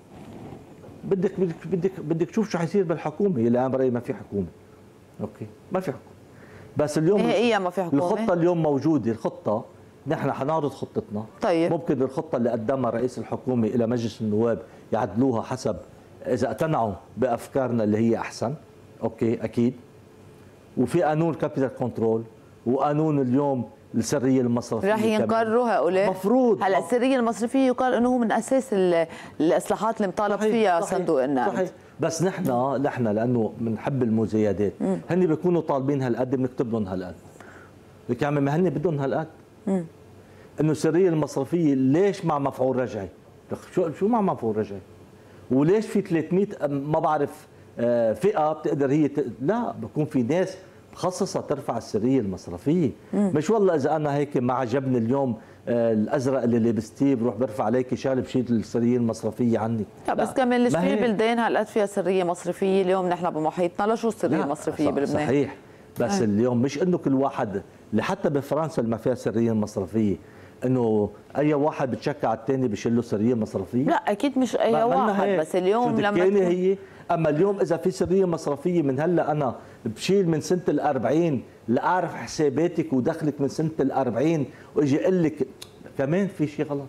بدك تشوف شو حيصير بالحكومه، اللي انا برايي ما في حكومه. اوكي ما في حكومه، بس اليوم ما في حكومه. الخطه اليوم موجوده، الخطه نحن حنعرض خطتنا. طيب ممكن الخطه اللي قدمها رئيس الحكومه الى مجلس النواب يعدلوها حسب اذا اقتنعوا بافكارنا اللي هي احسن. اوكي اكيد. وفي قانون كابيتال كنترول، وقانون اليوم السريه المصرفيه رح ينقروا هؤلاء مفروض. هلا السريه المصرفيه يقال انه هو من اساس الاصلاحات اللي مطالب فيها صندوق النقد. صحيح، بس نحن لانه بنحب المزايدات، هن بيكونوا طالبين هالقد بنكتب لهم هالقد. لك يا عمي ما هن بدهم هالقد. انه السريه المصرفيه ليش مع مفعول رجعي؟ شو مع مفعول رجعي؟ وليش في 300 ما بعرف فئه بتقدر هي لا بكون في ناس مخصصه ترفع السريه المصرفيه. مش والله اذا انا هيك ما عجبني اليوم الازرق اللي لبستيه بروح برفع عليك شال بشيل السريه المصرفيه عني. بس كمان ليش في بلدان هالقد فيها سريه مصرفيه؟ اليوم نحن بمحيطنا لشو السريه المصرفيه بلبنان؟ صحيح، بس اليوم مش انه كل واحد، حتى بفرنسا اللي ما فيها سريه مصرفيه انه اي واحد بتشكى على الثاني بشيل له سريه مصرفيه. لا اكيد مش اي واحد، بس اليوم لما هي اما اليوم اذا في سريه مصرفيه من هلا انا بشيل من سنه ال40 لاعرف حساباتك ودخلك من سنه ال40 واجي اقول لك كمان في شيء غلط.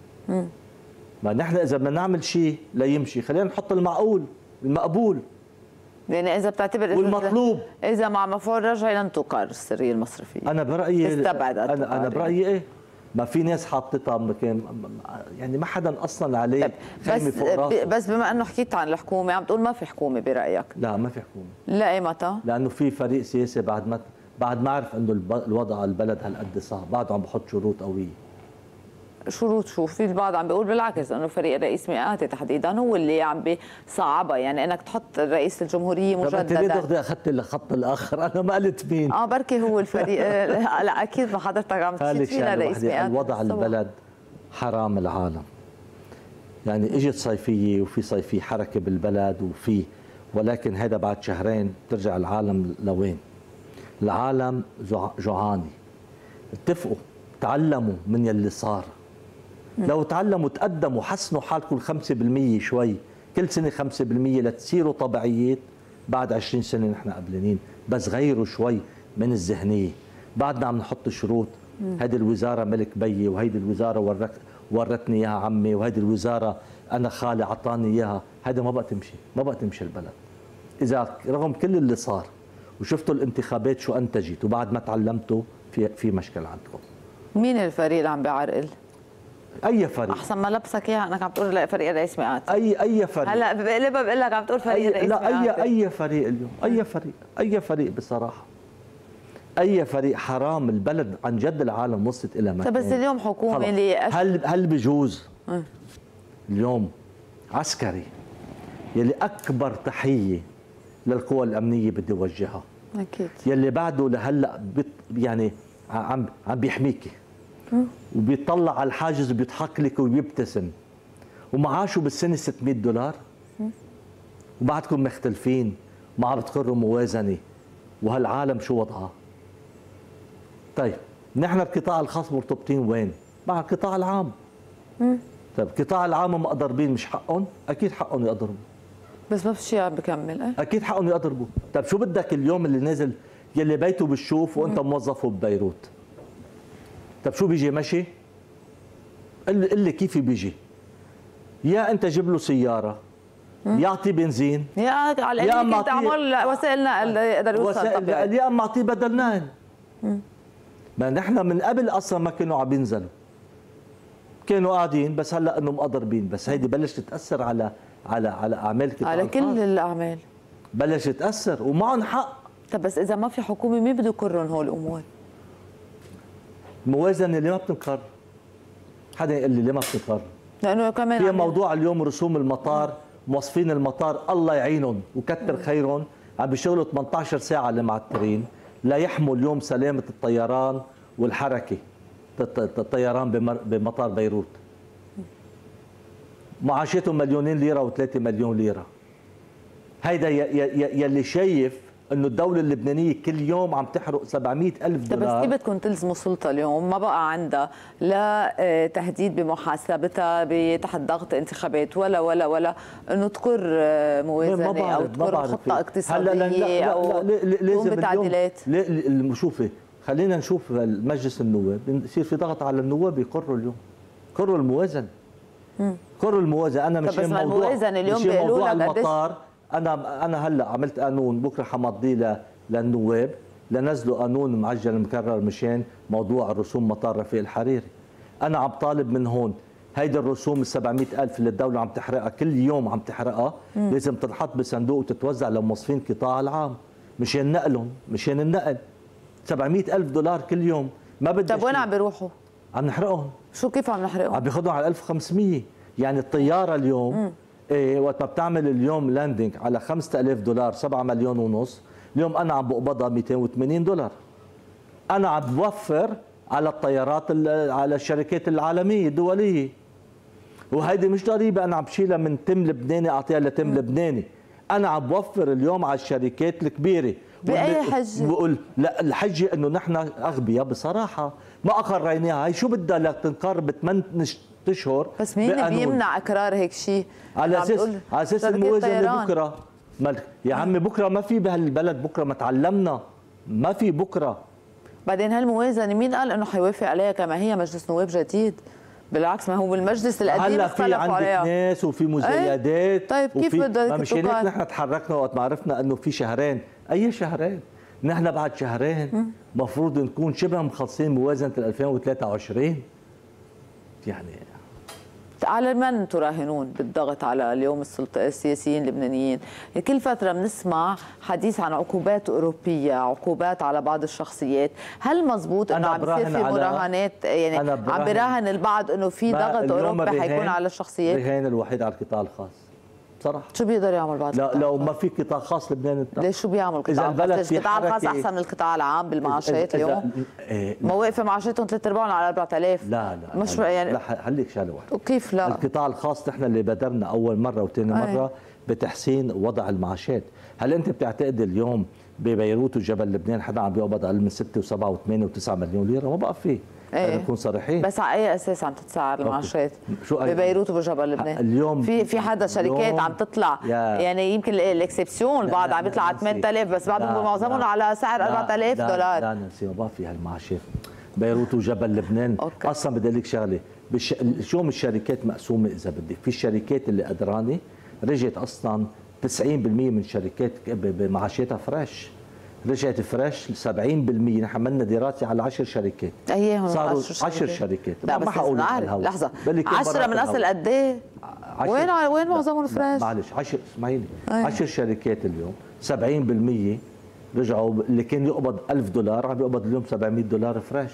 ما نحن اذا بدنا نعمل شيء ليمشي خلينا نحط المعقول المقبول. يعني اذا بتعتبر والمطلوب اذا مع مفعول رجعي لن تقر السريه المصرفيه. انا برايي تستبعد انا برايي ايه؟ ما في ناس حاطتها مكان يعني ما حدا اصلا عليه خيمه فوق راسه. بس بما انه حكيت عن الحكومه عم تقول ما في حكومه برايك؟ لا ما في حكومه. لا اي متى؟ لانه في فريق سياسي بعد ما عرف انه الوضع البلد هالقد صعب، بعده عم بحط شروط قويه. شروط شو؟ في البعض عم بيقول بالعكس انه فريق الرئيس مئاتي تحديدا هو اللي عم بيصعبها، يعني انك تحط رئيس الجمهوريه مجددا. انت ليه تاخذي اخذت الخط الاخر؟ انا ما قلت مين. بركي هو الفريق لا اكيد ما حضرتك عم تشيد فينا رئيس مئاتي. الوضع البلد حرام العالم. يعني اجت صيفيه وفي صيفيه حركه بالبلد ولكن هذا بعد شهرين ترجع العالم لوين؟ العالم جوعاني. اتفقوا تعلموا من يلي صار. لو تعلموا تقدموا حسنوا حالكم 5% شوي، كل سنه 5% لتصيروا طبيعيات، بعد 20 سنه نحن قبلانين، بس غيروا شوي من الذهنيه. بعدنا عم نحط شروط، هيدي الوزاره ملك بيي، وهيدي الوزاره ورتني اياها عمي، وهيدي الوزاره انا خالي عطاني اياها. هيدا ما بقى تمشي، ما بقى تمشي البلد. اذا رغم كل اللي صار وشفتوا الانتخابات شو انتجت وبعد ما تعلمتوا في مشكله عندكم. مين الفريق اللي عم بيعرقل؟ اي فريق. احسن ما لبسك اياها انك عم تقول لا فريق الرئيس مئات. اي فريق. هلا بقلبها بقول لك عم تقول فريق الرئيس لا مئات. اي فريق اليوم، اي فريق بصراحه. اي فريق حرام. البلد عن جد العالم وصلت الى مكان. بس اليوم حكومه اللي هل بجوز اليوم عسكري يلي اكبر تحيه للقوى الامنيه بدي اوجهها، اكيد، يلي بعده لهلا يعني عم بيحميكي وبيطلع على الحاجز وبيضحك لك وبيبتسم، ومعاشه بالسنه $600 وبعدكم مختلفين، ما عم بتقروا موازنه، وهالعالم شو وضعها؟ طيب نحن القطاع الخاص مرتبطين وين؟ مع القطاع العام. طيب القطاع العام مقدربين، مش حقهم؟ اكيد حقهم يقدروا، بس ما في شيء عم بكمل. اكيد حقهم يقدروا. طيب شو بدك اليوم اللي نازل يلي بيته بالشوف وانت موظفه ببيروت؟ طيب شو بيجي مشي؟ قل لي كيف بيجي؟ يا انت جيب له سياره يعطي بنزين، يا على القليل كنت اعمل وسائل نقل يقدر يوصل طبيعي، يا اما اعطيه بدل نقل. ما نحن من قبل اصلا ما كانوا عم ينزلوا، كانوا قاعدين، بس هلا انه مقدربين، بس هيدي بلشت تاثر على اعمال القطاع على كل الاعمال، بلشت تاثر ومعهم حق. طب بس اذا ما في حكومه مين بده يقرن هول الامور؟ الموازنه اللي ما بتنقر، حدا يقول لي ليه ما بتنقر؟ لانه كمان في موضوع اليوم رسوم المطار، موظفين المطار الله يعينهم وكتر خيرهم عم بيشتغلوا 18 ساعه اللي معترين ليحموا اليوم سلامه الطيران والحركه، الطيران بمطار بيروت. معاشاتهم مليونين ليره و3 مليون ليره. هيدا يلي شايف انه الدوله اللبنانيه كل يوم عم تحرق $700,000. بس كيف بدكم تلزموا السلطه اليوم ما بقى عندها لا تهديد بمحاسبتها تحت ضغط انتخابات ولا انه تقر موازنه او تقر خطه اقتصاديه او تقوم بتعديلات؟ شوفي خلينا نشوف مجلس النواب يصير في ضغط على النواب يقروا اليوم، قروا الموازنه. قروا الموازنه. انا مش الموازنه اليوم بيقولوا لك المطار. انا هلا عملت قانون بكره حمضيه للنواب لنزلوا قانون معجل مكرر مشان موضوع الرسوم مطار رفيق الحريري. انا عم طالب من هون هيدي الرسوم $700,000 اللي الدوله عم تحرقها كل يوم عم تحرقها لازم تنحط بصندوق وتتوزع لموظفين القطاع العام مشان نقلهم، مشان النقل. $700,000 كل يوم ما بدي. طب وين عم بيروحوا؟ عم نحرقهم. شو كيف عم نحرقهم؟ عم بياخذوا على 1500. يعني الطياره اليوم وقت ما بتعمل اليوم لاندنج على $5,000 7 مليون ونص، اليوم انا عم بقبضها $280. انا عم بوفر على الطيارات على الشركات العالميه الدوليه، وهيدي مش ضريبه انا عم بشيلها من تم لبناني اعطيها لتم لبناني. انا عم بوفر اليوم على الشركات الكبيره. باي حجه؟ بقول لا، الحجه انه نحن اغبياء بصراحه ما اقريناها. هي شو بدها لتنقر ب8 اشهر؟ بس مين بيمنع اقرار هيك شيء؟ على اساس الموازنه بكره. يا عمي بكره ما في بهالبلد، بكره ما تعلمنا، ما في بكره. بعدين هالموازنه مين قال انه حيوافق عليها كما هي مجلس نواب جديد؟ بالعكس ما هو المجلس القديم هلا في عندك ناس وفي مزايدات. طيب كيف بدك مشان هيك نحن تحركنا وقت ما عرفنا انه في شهرين. اي شهرين؟ نحن بعد شهرين مفروض نكون شبه مخلصين موازنه 2023. يعني على من تراهنون بالضغط على اليوم السياسيين اللبنانيين؟ كل فترة بنسمع حديث عن عقوبات أوروبية، عقوبات على بعض الشخصيات، هل مزبوط انه عم يصير في مراهنات؟ يعني عم براهن البعض انه في ضغط أوروبي حيكون على الشخصيات؟ الرهان الوحيد على القطاع الخاص. بصراحه. شو بيقدر يعمل بعد لو ما في قطاع خاص لبنان ليش شو بيعمل القطاع الخاص؟ القطاع الخاص احسن من القطاع العام بالمعاشات اليوم؟ مواقفه معاشاتهم 3/4 على 4000. لا مش يعني لا هقول شغله واحده. وكيف لا؟ القطاع الخاص نحن اللي بادرنا اول مره وثاني مره بتحسين وضع المعاشات. هل انت بتعتقد اليوم ببيروت وجبل لبنان حدا عم بيقبض اقل من 6 و7 و8 و9 مليون ليره؟ ما بقى فيه. نكون صريحين. بس على اي اساس عم تتسعر المعاشات ببيروت وبجبل لبنان؟ اليوم في حدا شركات عم تطلع يعني يمكن الاكسبسيون البعض عم بيطلع على 8000 بس بعضهم معظمهم على سعر 4000 دولار. لا نسي ما بقى في هالمعاشات. بيروت وجبل لبنان اصلا بدي اقول لك شغله، اليوم الشركات مقسومه اذا بدك، في الشركات اللي قدرانه رجعت اصلا 90% من الشركات بمعاشاتها فريش، رجعت فريش 70%. نحن عملنا دراسه على 10 شركات صاروا 10 شركات. لا ما حقول لحظه 10 من اصل قد ايه؟ وين معظمهم فريش؟ معلش 10 اسمعيني 10 شركات اليوم 70% رجعوا، اللي كان يقبض $1000 عم يقبض اليوم $700 فريش.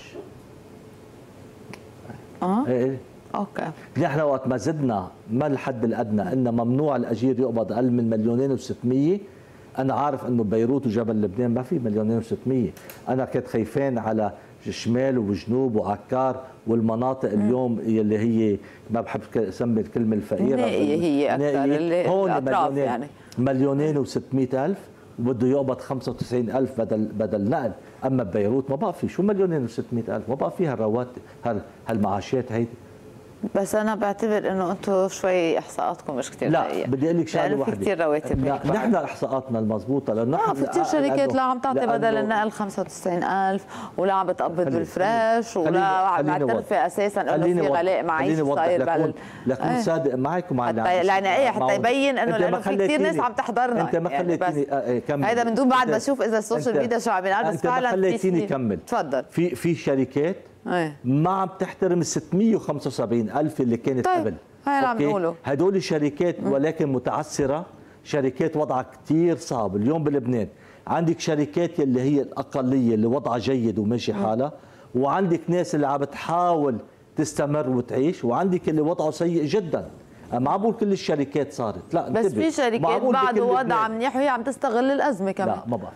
ايه اوكي. نحن وقت ما زدنا ما الحد الادنى ان ممنوع الاجير يقبض اقل من 1,600,000، انا عارف انه بيروت وجبل لبنان ما في 1,600,000. انا كنت خايفين على شمال وجنوب وعكار والمناطق اليوم اللي هي ما بحب اسمي الكلمه الفقيره، هي اكثر اللي هون الاطراف يعني 1,600,000 وبده يقبض 95,000 بدل نقل. اما ببيروت ما بقى في شو 1,600,000، ما بقى فيها الرواتب هالمعاشات هيدي. بس انا بعتبر انه انتم شوي احصاءاتكم مش كثير لا بدي اقول لك شغله واحده، في كثير رواتب. نحن احصاءاتنا المضبوطه لانه في كثير شركات لا عم تعطي بدل النقل 95,000 ولا عم بتقبض بالفريش ولا معترفه اساسا انه في غلاء معيشي صاير بلد. لكن صادق معك ومع العنايه حتى يبين انه لانه في كثير ناس عم تحضرنا. انت ما خليتيني كمل هذا من دون بعد ما اشوف اذا السوشيال ميديا شو عم ينقال، بس فعلا خليتيني كمل. تفضل. في شركات ما عم تحترم ال 675,000 اللي كانت قبل. هاي اللي عم نقوله. هدول شركات ولكن متعثره، شركات وضعها كثير صعب. اليوم بلبنان عندك شركات اللي هي الاقليه اللي وضعها جيد وماشي حالها، وعندك ناس اللي عم بتحاول تستمر وتعيش، وعندك اللي وضعه سيء جدا. ما عم بقول كل الشركات صارت، لا بس في شركات بعده وضعها منيح وهي عم تستغل الازمه كمان. لا ما بقى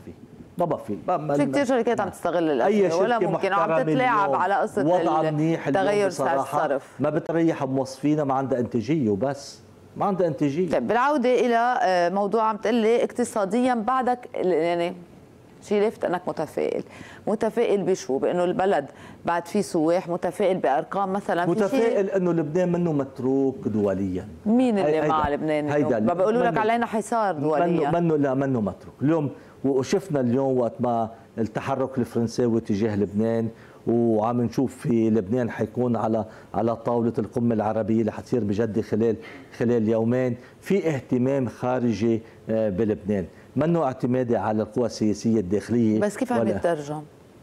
في كثير شركات عم تستغل الازمه ولا ممكن عم تتلاعب على قصه وضع منيح تغير سعر الصرف. ما بتريح موظفينا، ما عندها انتاجيه وبس، ما عندها انتاجيه. طيب بالعوده الى موضوع عم تقول لي اقتصاديا بعدك يعني شيء لفت انك متفائل بشو؟ بانه البلد بعد فيه سواح؟ متفائل بارقام مثلا؟ متفائل انه لبنان منه متروك دوليا. مين اللي مع لبنان اليوم؟ ما بيقولوا لك علينا حصار دوليا. منه متروك اليوم. وشفنا اليوم وقت ما التحرك الفرنساوي تجاه لبنان، وعم نشوف في لبنان حيكون على طاوله القمه العربيه اللي حتصير بجده خلال يومين. في اهتمام خارجي بلبنان، منه اعتمادي على القوى السياسيه الداخليه. بس كيف عم يترجم؟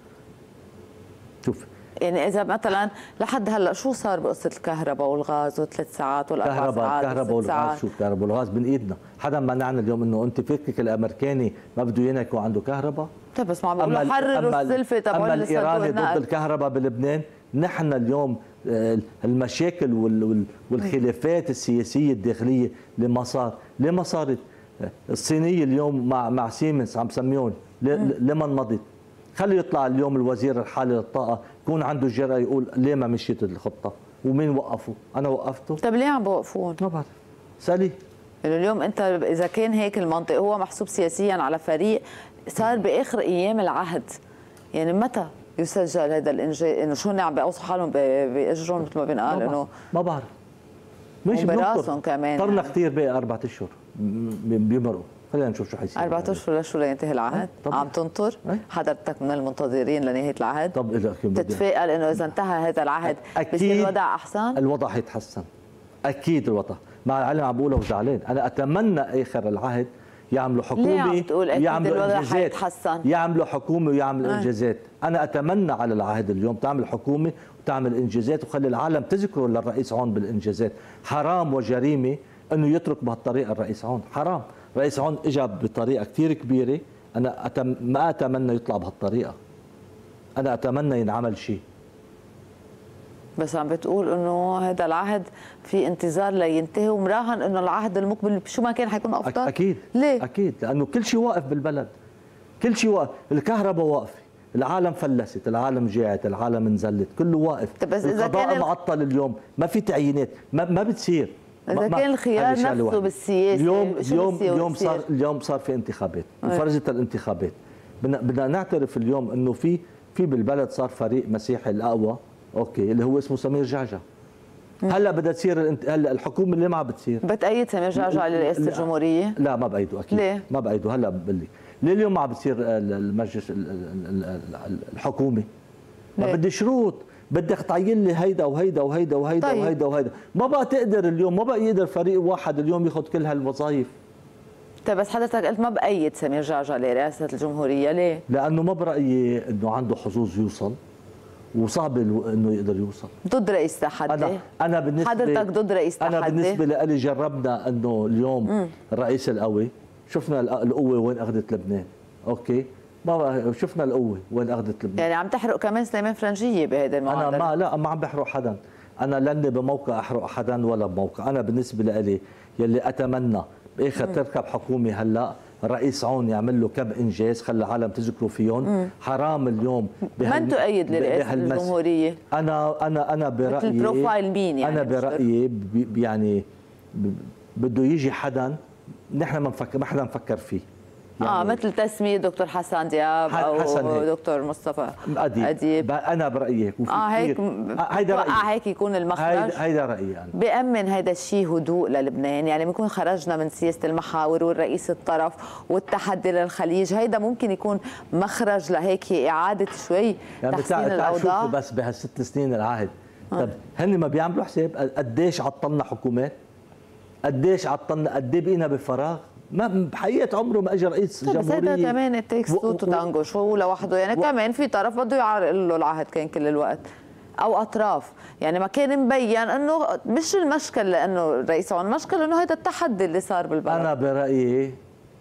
شوف يعني اذا مثلا لحد هلا شو صار بقصه الكهرباء والغاز و3 ساعات وال4 ساعات؟ الكهرباء والغاز، شو الكهرباء والغاز من ايدنا، حدا منعنا اليوم انه انت فكرك الامريكاني ما بده ايانا يكون عنده كهرباء؟ طيب بس ما عم بيقولوا حرروا السلفه تبعوا اما الايراني ضد الكهرباء بلبنان. نحن اليوم المشاكل والخلافات السياسيه الداخليه ليه ما صارت؟ الصينيه اليوم مع سيمنز عم سميون لما مضت. خلي يطلع اليوم الوزير الحالي للطاقه يكون عنده الجرأه يقول ليه ما مشيت الخطه ومين وقفه؟ انا وقفته. طيب ليه عم بوقفون؟ ما بعرف، سالي. اليوم انت اذا كان هيك المنطق هو محسوب سياسيا على فريق صار باخر ايام العهد، يعني متى يسجل هذا الانجاز؟ انه شو عم بيقوصوا حالهم باجرهم مثل ما بينقال انه ما بعرف. مش براسهم كمان طرنا كثير بقى 4 اشهر بيمرقوا. خلينا نشوف شو حيصير. 4 اشهر لشو لينتهي العهد؟ عم تنطر؟ حضرتك من المنتظرين لنهايه العهد؟ طب اذا تتفائل انه اذا انتهى هذا العهد بصير الوضع احسن؟ الوضع حيتحسن اكيد. الوضع مع العلم عم بقولها وزعلان. انا اتمنى اخر العهد يعملوا حكومه ويعملوا انجازات، يعملوا حكومه ويعملوا انجازات. انا اتمنى على العهد اليوم تعمل حكومه وتعمل انجازات وخلي العالم تذكره للرئيس عون بالانجازات. حرام وجريمه انه يترك بهالطريقه الرئيس عون، حرام. الرئيس عون اجى بطريقه كثير كبيره، انا ما اتمنى يطلع بهالطريقه. انا اتمنى ينعمل شيء. بس عم بتقول انه هذا العهد في انتظار لينتهي، ومراهن انه العهد المقبل شو ما كان حيكون افضل. اكيد ليه؟ اكيد، لانه كل شيء واقف بالبلد، كل شيء واقف، الكهرباء واقفه، العالم فلست، العالم جاعت، العالم انزلت، كله واقف. بس إذا القضاء كان معطل اليوم، ما في تعيينات، ما بتصير. إذا كان الخيار نفسه بالسياسة. اليوم صار في انتخابات، انفرزت الانتخابات. بدنا نعترف اليوم انه في بالبلد صار فريق مسيحي الاقوى، اوكي، اللي هو اسمه سمير جعجع. هلا بدها تصير هلا الحكومه اللي ما عم بتصير. بتأيد سمير جعجع لرئاسة الجمهورية؟ لا ما بأيده اكيد. ليه؟ ما بأيده، هلا بقول لك. ليه اليوم ما عم بتصير المجلس الحكومه؟ ما بدي شروط، بدك تعين لي هيدا وهيدا وهيدا وهيدا طيب. وهيدا وهيدا، ما بقى تقدر اليوم، ما بقى يقدر فريق واحد اليوم ياخذ كل هالوظائف. طيب بس حضرتك قلت ما بأيد سمير جعجع لرئاسة الجمهورية، ليه؟ لأنه ما برأيي إنه عنده حظوظ يوصل، وصعب إنه يقدر يوصل. ضد رئيس تحدي؟ أنا بالنسبة حضرتك ضد رئيس تحدي؟ أنا بالنسبة لي جربنا إنه اليوم الرئيس القوي، شفنا القوة وين أخذت لبنان، أوكي؟ ما شفنا القوة وين أخذت لبنان. يعني عم تحرق كمان سليمان فرنجية بهذا المعادلة. أنا ما عم بحرق حدا، أنا لاني بموقع أحرق حدا ولا بموقع. أنا بالنسبة لي يلي أتمنى باخر تركب حكومه هلا الرئيس عون يعمل له كم انجاز خلى العالم تذكروا فيهم. حرام اليوم من تؤيد لرئاسه الجمهوريه؟ انا برايي مثل بروفايل مين يعني؟ انا برايي يعني بده يجي حدا نحن ما نفكر فيه يعني مثل تسميه دكتور حسن دياب او دكتور مصطفى أديب. انا برايي هيك هيك هيدا رايي، هيك يكون المخرج. هيدا رايي انا. بأمن هيدا الشيء هدوء للبنان، يعني بنكون خرجنا من سياسه المحاور والرئيس الطرف والتحدي للخليج، هيدا ممكن يكون مخرج لهيك اعاده شوي يعني تحسين الاوضاع. بس بهالست سنين العهد طب هن ما بيعملوا حساب قديش عطلنا حكومات، قديش عطلنا، قد ايه بقينا بفراغ. ما بحقيقه عمره ما اجى رئيس جمهوريه. بس هذا كمان التكس تو تانجو، شو لوحده يعني كمان في طرف بده يعرقل له العهد كان كل الوقت او اطراف، يعني ما كان مبين انه مش المشكل لانه الرئيس عون، المشكل انه هذا التحدي اللي صار بالبلد. انا برايي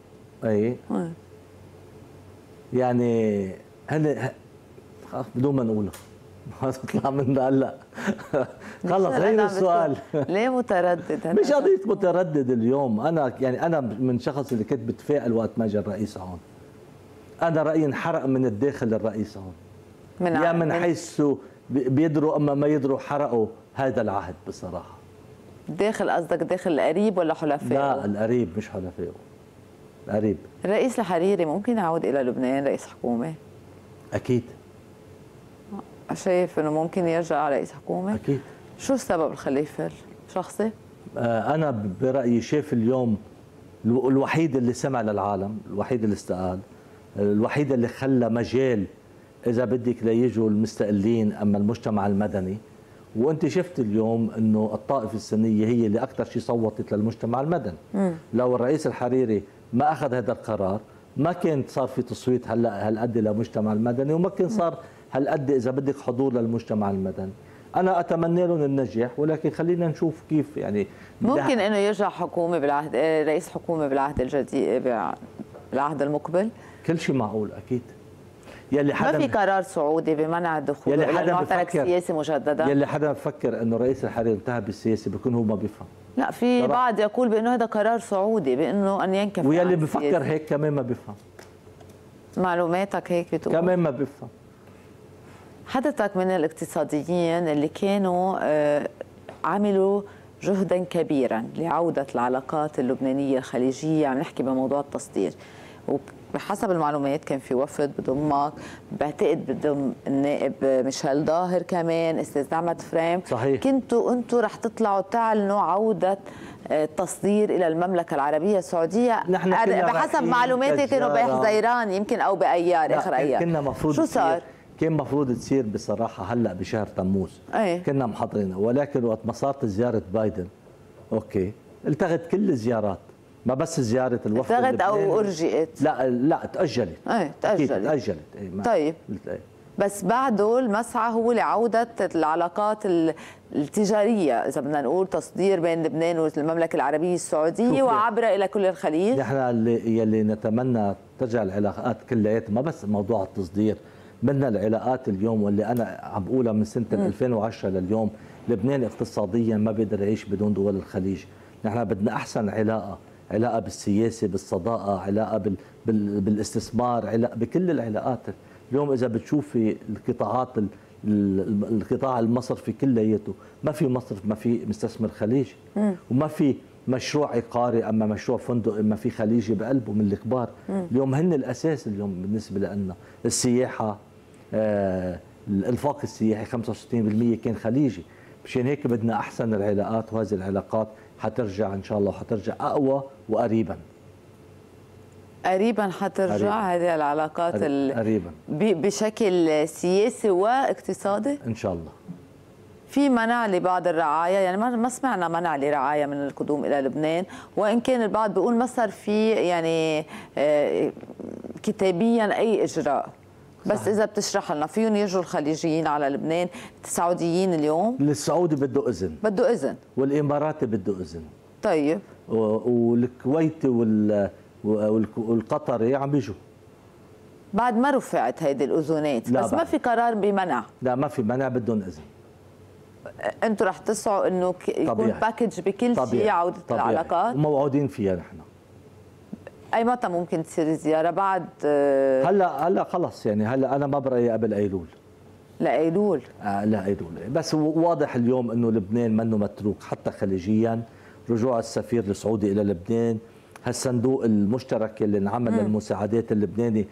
يعني هن بدون ما نقولها تطلع منا هلا خلص غير السؤال. ليه متردد؟ مش قضيه متردد اليوم، انا من شخص اللي كنت بتفائل وقت ما جاء الرئيس عون. انا رايي انحرق من الداخل الرئيس عون، من حيث بيدروا اما ما يدروا حرقوا هذا العهد بصراحه. داخل قصدك داخل القريب ولا حلفائه؟ لا القريب مش حلفائه، القريب. الرئيس الحريري ممكن يعود الى لبنان رئيس حكومه؟ اكيد. شايف انه ممكن يرجع رئيس حكومه؟ اكيد. شو السبب الخليفه الشخصي؟ انا برايي شايف اليوم الوحيد اللي سمع للعالم، الوحيد اللي استقال، الوحيد اللي خلى مجال اذا بدك ليجوا المستقلين اما المجتمع المدني. وانت شفت اليوم انه الطائفه السنيه هي اللي اكثر شيء صوتت للمجتمع المدني. لو الرئيس الحريري ما اخذ هذا القرار ما كان صار في تصويت هالقد للمجتمع المدني، وما كان صار هالقد اذا بدك حضور للمجتمع المدني. انا اتمنى لهم النجاح، ولكن خلينا نشوف كيف يعني ممكن انه يرجع حكومه بالعهد، رئيس حكومه بالعهد الجديد بالعهد المقبل. كل شيء معقول اكيد. يلي حدا ما في قرار سعودي بمنع الدخول يلي حدا معترك سياسي مجددا. يلي حدا بفكر انه رئيس الحريري انتهى بالسياسه بيكون هو ما بيفهم. لا في بعض يقول بانه هذا قرار سعودي بانه ان ينكف. ويلي بفكر هيك كمان ما بيفهم. معلوماتك هيك بتقول كمان ما بيفهم. حضرتك من الاقتصاديين اللي كانوا عملوا جهدا كبيرا لعودة العلاقات اللبنانية الخليجية، عم نحكي بموضوع التصدير، وبحسب المعلومات كان في وفد بضمك، بعتقد بضم النائب ميشيل ظاهر كمان، استاذ نعمت فريم. صحيح. كنتوا انتم رح تطلعوا تعلنوا عودة التصدير الى المملكه العربيه السعوديه. بحسب معلوماتي كانوا بحزيران يمكن او بايار، اخر ايار. كنا مفروض شو صار؟ كان مفروض تصير بصراحه هلا بشهر تموز. كنا محضرينها، ولكن وقت ما صارت زياره بايدن اوكي التغت كل الزيارات، ما بس زياره الوفد التغت او ارجئت؟ لا تاجلت. تاجلت. طيب بس بعده المسعى هو لعوده العلاقات التجاريه، اذا بدنا نقول تصدير بين لبنان والمملكه العربيه السعوديه وعبر الى كل الخليج. نحن يلي نتمنى ترجع العلاقات كلياتها، ما بس موضوع التصدير، بدنا العلاقات اليوم واللي انا عم بقولها من سنه 2010 لليوم. لبنان اقتصاديا ما بيقدر يعيش بدون دول الخليج. نحن بدنا احسن علاقه بالسياسه، بالصداقه، علاقه بالاستثمار، علاقه بكل العلاقات. اليوم اذا بتشوفي القطاع المصرفي كلياته، ما في مصرف ما في مستثمر خليجي، وما في مشروع عقاري اما مشروع فندق اما في خليجي بقلبه من الكبار. اليوم هن الاساس اليوم بالنسبه لنا. السياحه، الانفاق السياحي 65% كان خليجي. مشان هيك بدنا احسن العلاقات، وهذه العلاقات حترجع ان شاء الله، وحترجع اقوى وقريبا. قريبا حترجع هذه العلاقات قريبا بشكل سياسي واقتصادي ان شاء الله. في منع لبعض الرعايا، يعني ما سمعنا منع لرعايا من القدوم الى لبنان، وان كان البعض بيقول ما صار في يعني كتابيا اي اجراء. بس صحيح. اذا بتشرح لنا فيهم يجوا الخليجيين على لبنان، السعوديين اليوم؟ السعودي بده اذن، والاماراتي بده اذن. طيب. والكويتي والقطري عم بيجوا بعد ما رفعت هيدي الاذونات، بس ما في قرار بمنع. لا ما في منع، بدهم اذن. انتم رح تسعوا انه يكون باكج بكل شيء عوده العلاقات؟ وموعودين فيها نحن. اي متى ممكن تصير الزياره؟ بعد هلا خلص، يعني هلا انا ما برايي قبل ايلول. لا ايلول. لا ايلول، بس واضح اليوم انه لبنان منه متروك حتى خليجيا. رجوع السفير السعودي الى لبنان، هالصندوق المشترك اللي انعمل للمساعدات اللبناني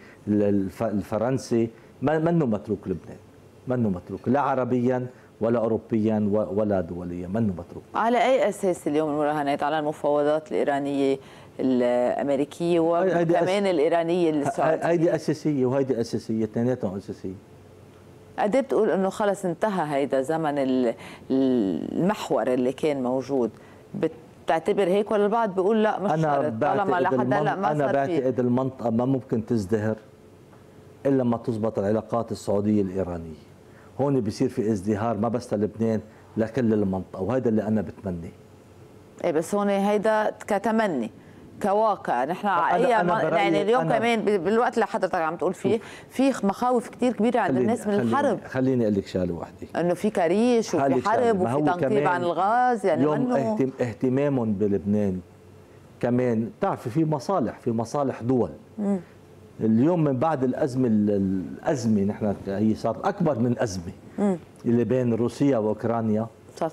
الفرنسي، منه متروك لبنان، منه متروك لا عربيا ولا اوروبيا ولا دوليا، منه متروك. على اي اساس اليوم المراهنات؟ على المفاوضات الايرانيه الامريكيه وكمان الايرانيه السعوديه؟ هيدي اساسيه وهيدي اساسيه، اثنيناتهم اساسيه. قد ايه بتقول انه خلص انتهى هيدا زمن المحور اللي كان موجود؟ بتعتبر هيك ولا البعض بيقول لا مش شرط طالما لحد هلا ما صار انا بعتقد المنطقه ما ممكن تزدهر الا لما تزبط العلاقات السعوديه الايرانيه. هون بيصير في ازدهار ما بس للبنان، لكل المنطقه، وهذا اللي انا بتمنيه. ايه بس هون هيدا كتمني، كواقع نحن يعني اليوم كمان بالوقت اللي حضرتك عم تقول فيه في مخاوف كثير كبيره عند الناس من الحرب. خليني اقول لك شغله وحده، انه في كريش وفي حرب وفي تنقيب عن الغاز. يعني اليوم اهتمامهم بلبنان كمان، بتعرفي في مصالح دول. اليوم من بعد الازمه نحن هي صارت اكبر من ازمه اللي بين روسيا واوكرانيا.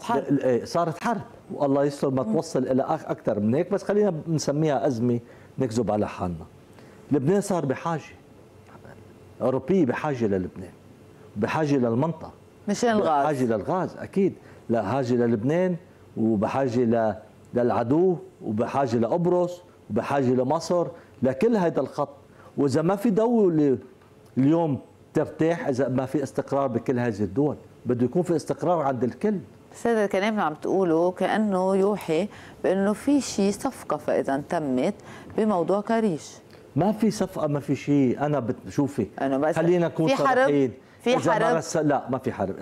صارت حرب، والله يستر ما توصل الى اكثر من هيك، بس خلينا نسميها ازمه نكذب على حالنا. لبنان صار بحاجه اوروبيه، بحاجه للبنان، بحاجه للمنطقه، مشان الغاز، بحاجه للغاز اكيد، لا حاجه للبنان، وبحاجه للعدو، وبحاجه لقبرص، وبحاجه لمصر، لكل هذا الخط. واذا ما في دوله اليوم ترتاح، اذا ما في استقرار بكل هذه الدول، بده يكون في استقرار عند الكل. بس هذا الكلام اللي عم تقوله كأنه يوحي بأنه في شيء صفقة فإذا تمت بموضوع كريش. ما في صفقة، ما في شيء. أنا بشوفي خلينا نكون صريحين. في حرب؟ لا ما في حرب.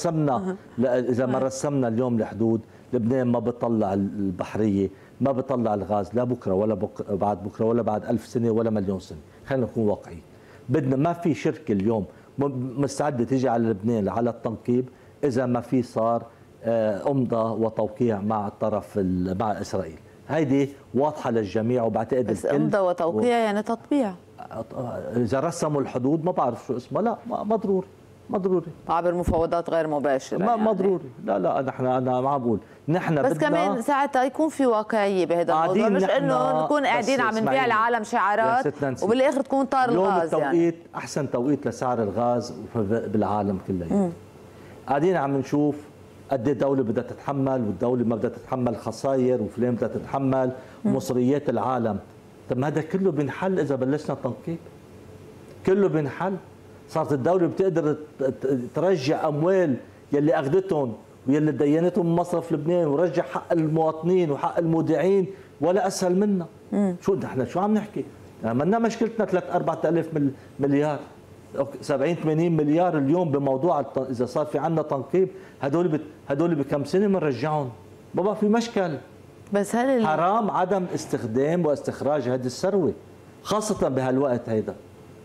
إذا ما رسمنا اليوم الحدود، لبنان ما بيطلع البحرية، ما بيطلع الغاز، لا بكرة ولا بعد بكرة ولا بعد 1000 سنة ولا مليون سنة. خلينا نكون واقعيين. بدنا، ما في شركة اليوم مستعدة تيجي على لبنان على التنقيب إذا ما في صار أمضة وتوقيع مع الطرف مع إسرائيل. هيدي واضحة للجميع، وبعتقد بس أمضة وتوقيع يعني تطبيع. إذا رسموا الحدود ما بعرف شو اسمها، لا ما ضروري عبر مفاوضات غير مباشرة ما يعني. ضروري. لا أنا ما عم بقول نحن بس كمان ساعتها يكون في واقعية بهذا الموضوع، مش إنه نكون قاعدين عم نبيع العالم شعارات وبالآخر تكون طار الغاز. اليوم التوقيت يعني أحسن توقيت لسعر الغاز بالعالم كله. قاعدين عم نشوف قد ايه الدولة بدها تتحمل، والدولة ما بدها تتحمل خسائر، وفلان بدها تتحمل ومصريات العالم. طب هذا كله بينحل إذا بلشنا تنقيب، كله بينحل. صارت الدولة بتقدر ترجع أموال يلي أخذتهم ويلي دينتهم من مصرف لبنان، ورجع حق المواطنين وحق المودعين، ولا أسهل منا. نحن شو عم نحكي؟ منا مشكلتنا 3-4,000 مليار، 70-80 مليار اليوم بموضوع اذا صار في عندنا تنقيب. هدول بكم سنه بنرجعهم، ما بقى في مشكل. بس حرام عدم استخدام واستخراج هذه الثروه، خاصه بهالوقت هيدا.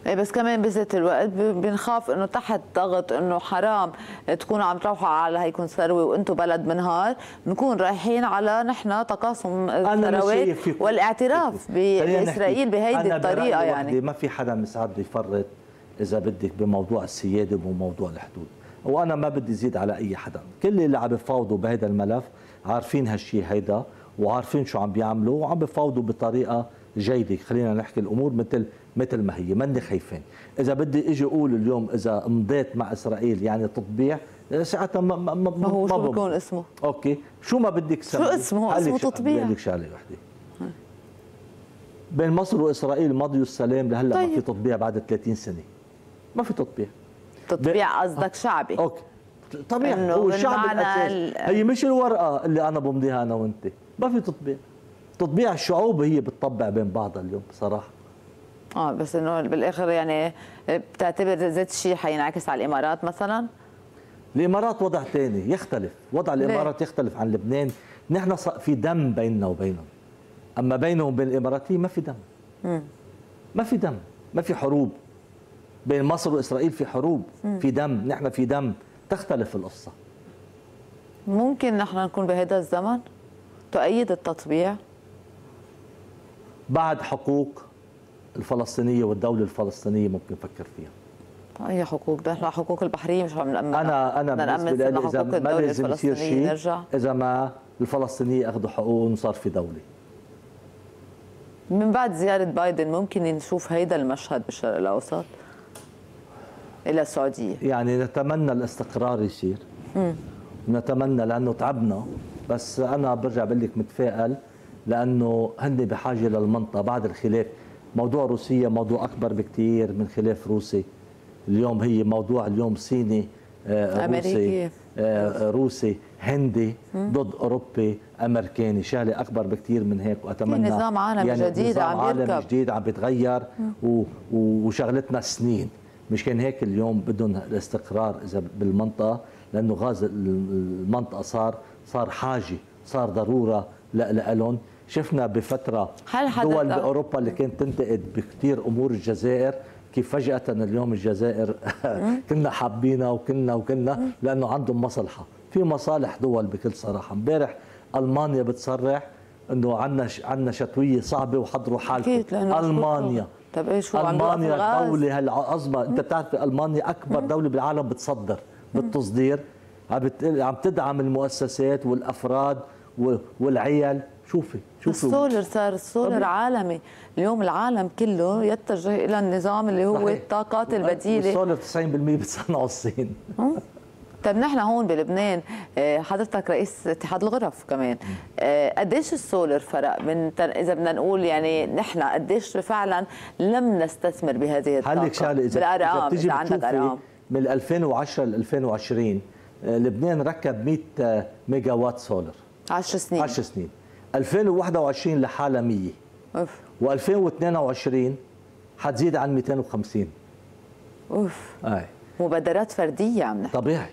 ايه بس كمان بذات الوقت بنخاف انه تحت ضغط انه حرام تكونوا عم تروحوا على هيكون ثروه وانتم بلد منهار، بنكون رايحين على نحن تقاسم الثروات والاعتراف باسرائيل بهيدي الطريقه. يعني ما في حدا مساعد يفرط اذا بدك بموضوع السياده وبموضوع الحدود، وانا ما بدي زيد على اي حدا، كل اللي عم بفاوضوا بهذا الملف عارفين هالشيء هيدا وعارفين شو عم بيعملوا وعم بفاوضوا بطريقه جيده. خلينا نحكي الامور مثل ما هي، ماني خايفين. اذا بدي اجي اقول اليوم اذا مضيت مع اسرائيل يعني تطبيع، ساعتها ما هو شو بيكون اسمه؟ اوكي، شو ما بدك تسميه؟ شو اسمه؟ اسمه تطبيع. بدي لك شغله وحده، بين مصر واسرائيل مضيوا السلام لهلا. طيب. ما في تطبيع بعد 30 سنه، ما في تطبيع. تطبيع قصدك شعبي؟ اوكي طبيعي، هو الشعب الاساس. هي مش الورقه اللي انا بمضيها انا وانت، ما في تطبيع. تطبيع الشعوب هي بتطبع بين بعضها اليوم بصراحه. بس انه بالاخر يعني بتعتبر ذات الشيء حينعكس على الامارات مثلا؟ الامارات وضع ثاني يختلف، وضع الامارات يختلف عن لبنان. نحن في دم بيننا وبينهم، اما بينهم وبين الاماراتيين ما في دم. ما في دم، ما في حروب. بين مصر واسرائيل في حروب، في دم، نحن في دم، تختلف القصه. ممكن نحن نكون بهذا الزمن تؤيد التطبيع بعد حقوق الفلسطينيه والدوله الفلسطينيه ممكن نفكر فيها. اي حقوق؟ ده حقوق البحريه مش عم نأمنها. انا بالنسبه لي اذا ما لازم يصير شيء اذا ما الفلسطينيين اخذوا حقوقهم وصار في دوله. من بعد زياره بايدن ممكن نشوف هيدا المشهد بالشرق الاوسط الى السعوديه؟ يعني نتمنى الاستقرار يصير. نتمنى لانه تعبنا، بس انا برجع بقول لك متفائل لانه هن بحاجه للمنطقه بعد الخلاف. موضوع روسيا موضوع اكبر بكثير من خلاف روسي. اليوم هي موضوع اليوم صيني امريكي روسي هندي ضد اوروبي امريكاني، شغله اكبر بكثير من هيك. واتمنى نظام عالم يعني جديد عم يركب، عالم جديد عم بيتغير وشغلتنا سنين. مشان هيك اليوم بدهم الاستقرار اذا بالمنطقه، لانه غاز المنطقه صار حاجه، صار ضروره لهم. شفنا بفتره دول باوروبا اللي كانت تنتقد بكثير امور الجزائر، كيف فجاه اليوم الجزائر كنا حابينها وكنا لانه عندهم مصلحه. في مصالح دول بكل صراحه. امبارح المانيا بتصرح انه عندنا شتويه صعبه وحضروا حالكم. المانيا طب ايش شو المانيا الدوله هالعظمى، انت بتعرف المانيا اكبر دوله بالعالم بتصدر بالتصدير، عم تدعم المؤسسات والافراد والعيال. شوفي السولر صار السولر عالمي اليوم، العالم كله يتجه الى النظام اللي هو صحيح. الطاقات البديله. السولر 90% بتصنعه الصين. طيب نحن هون بلبنان حضرتك رئيس اتحاد الغرف كمان، قديش السولر فرق من اذا بدنا نقول يعني نحن قديش فعلا لم نستثمر بهذه الطاقه؟ هلك شغله بالارقام اذا عندك ارقام. من 2010 ل 2020 لبنان ركب 100 ميجا وات سولر 10 سنين. 10 سنين. 2021 لحالها 100 اوف، و2022 حتزيد عن 250. اوف مبادرات فرديه عم نحكي. طبيعي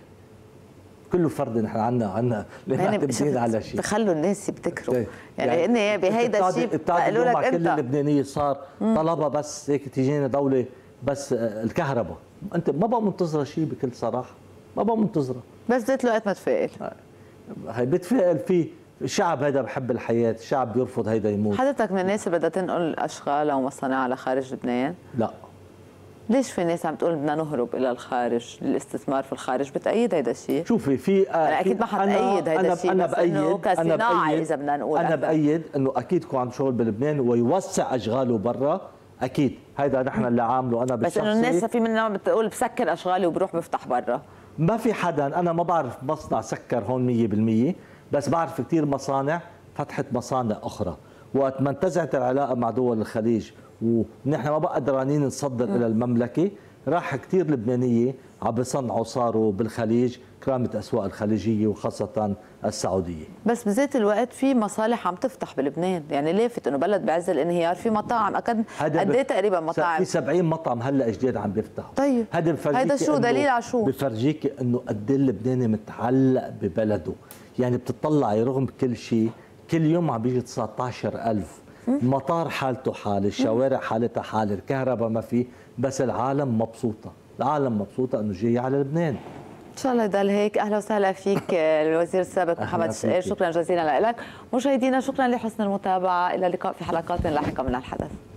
كله فرد. نحن عندنا معتمدين على شيء. تخلوا الناس يبتكروا يعني ان بهيدا الشيء قالوا لك انت كل اللبنانيه صار طلبها بس هيك تجينا دوله بس الكهرباء. انت ما بقى منتظره شيء بكل صراحه، ما بقى منتظره. بس ذات الوقت ما تفائل. هي بتفائل فيه الشعب. هيدا بحب الحياه، الشعب بيرفض هيدا يموت. حضرتك من الناس اللي بدها تنقل اشغال او مصانع على خارج لبنان؟ لا. ليش في ناس عم تقول بدنا نهرب الى الخارج للاستثمار في الخارج؟ بتأيد هيدا الشيء؟ شوفي في أنا اكيد ما حتأيد هيدا الشيء، انا بأيد كصناعه اذا بدنا نقول. انا بأيد انه اكيد يكون عنده شغل بلبنان ويوسع اشغاله برا، اكيد هيدا نحن اللي عامله. انا بس انه الناس في منها بتقول بسكر اشغالي وبروح بفتح برا. ما في حدا، انا ما بعرف مصنع سكر هون 100%، بس بعرف كثير مصانع فتحت مصانع اخرى. وقت ما انتزعت العلاقه مع دول الخليج ونحن ما بقى قدرانين نصدر الى المملكه، راح كثير لبنانيه عم بيصنعوا صاروا بالخليج، كرامه اسواق الخليجيه وخاصه السعوديه. بس بذات الوقت في مصالح عم تفتح بلبنان، يعني لافت انه بلد بعز الانهيار في مطاعم قد ايه تقريبا مطاعم؟ في 70 مطعم هلا جديد عم بيفتحوا. طيب هيدا شو دليل على شو؟ بفرجيك انه قد ايه اللبناني متعلق ببلده. يعني بتطلعي رغم كل شيء كل يوم عم بيجي 19,000 المطار حالته حال، الشوارع حالتها حال، الكهرباء ما في، بس العالم مبسوطه، العالم مبسوطه انه جايه على لبنان. ان شاء الله يضل هيك. اهلا وسهلا فيك الوزير السابق محمد شقير، شكرا جزيلا لك. مشاهدينا شكرا لحسن المتابعه، الى اللقاء في حلقات لاحقه من الحدث.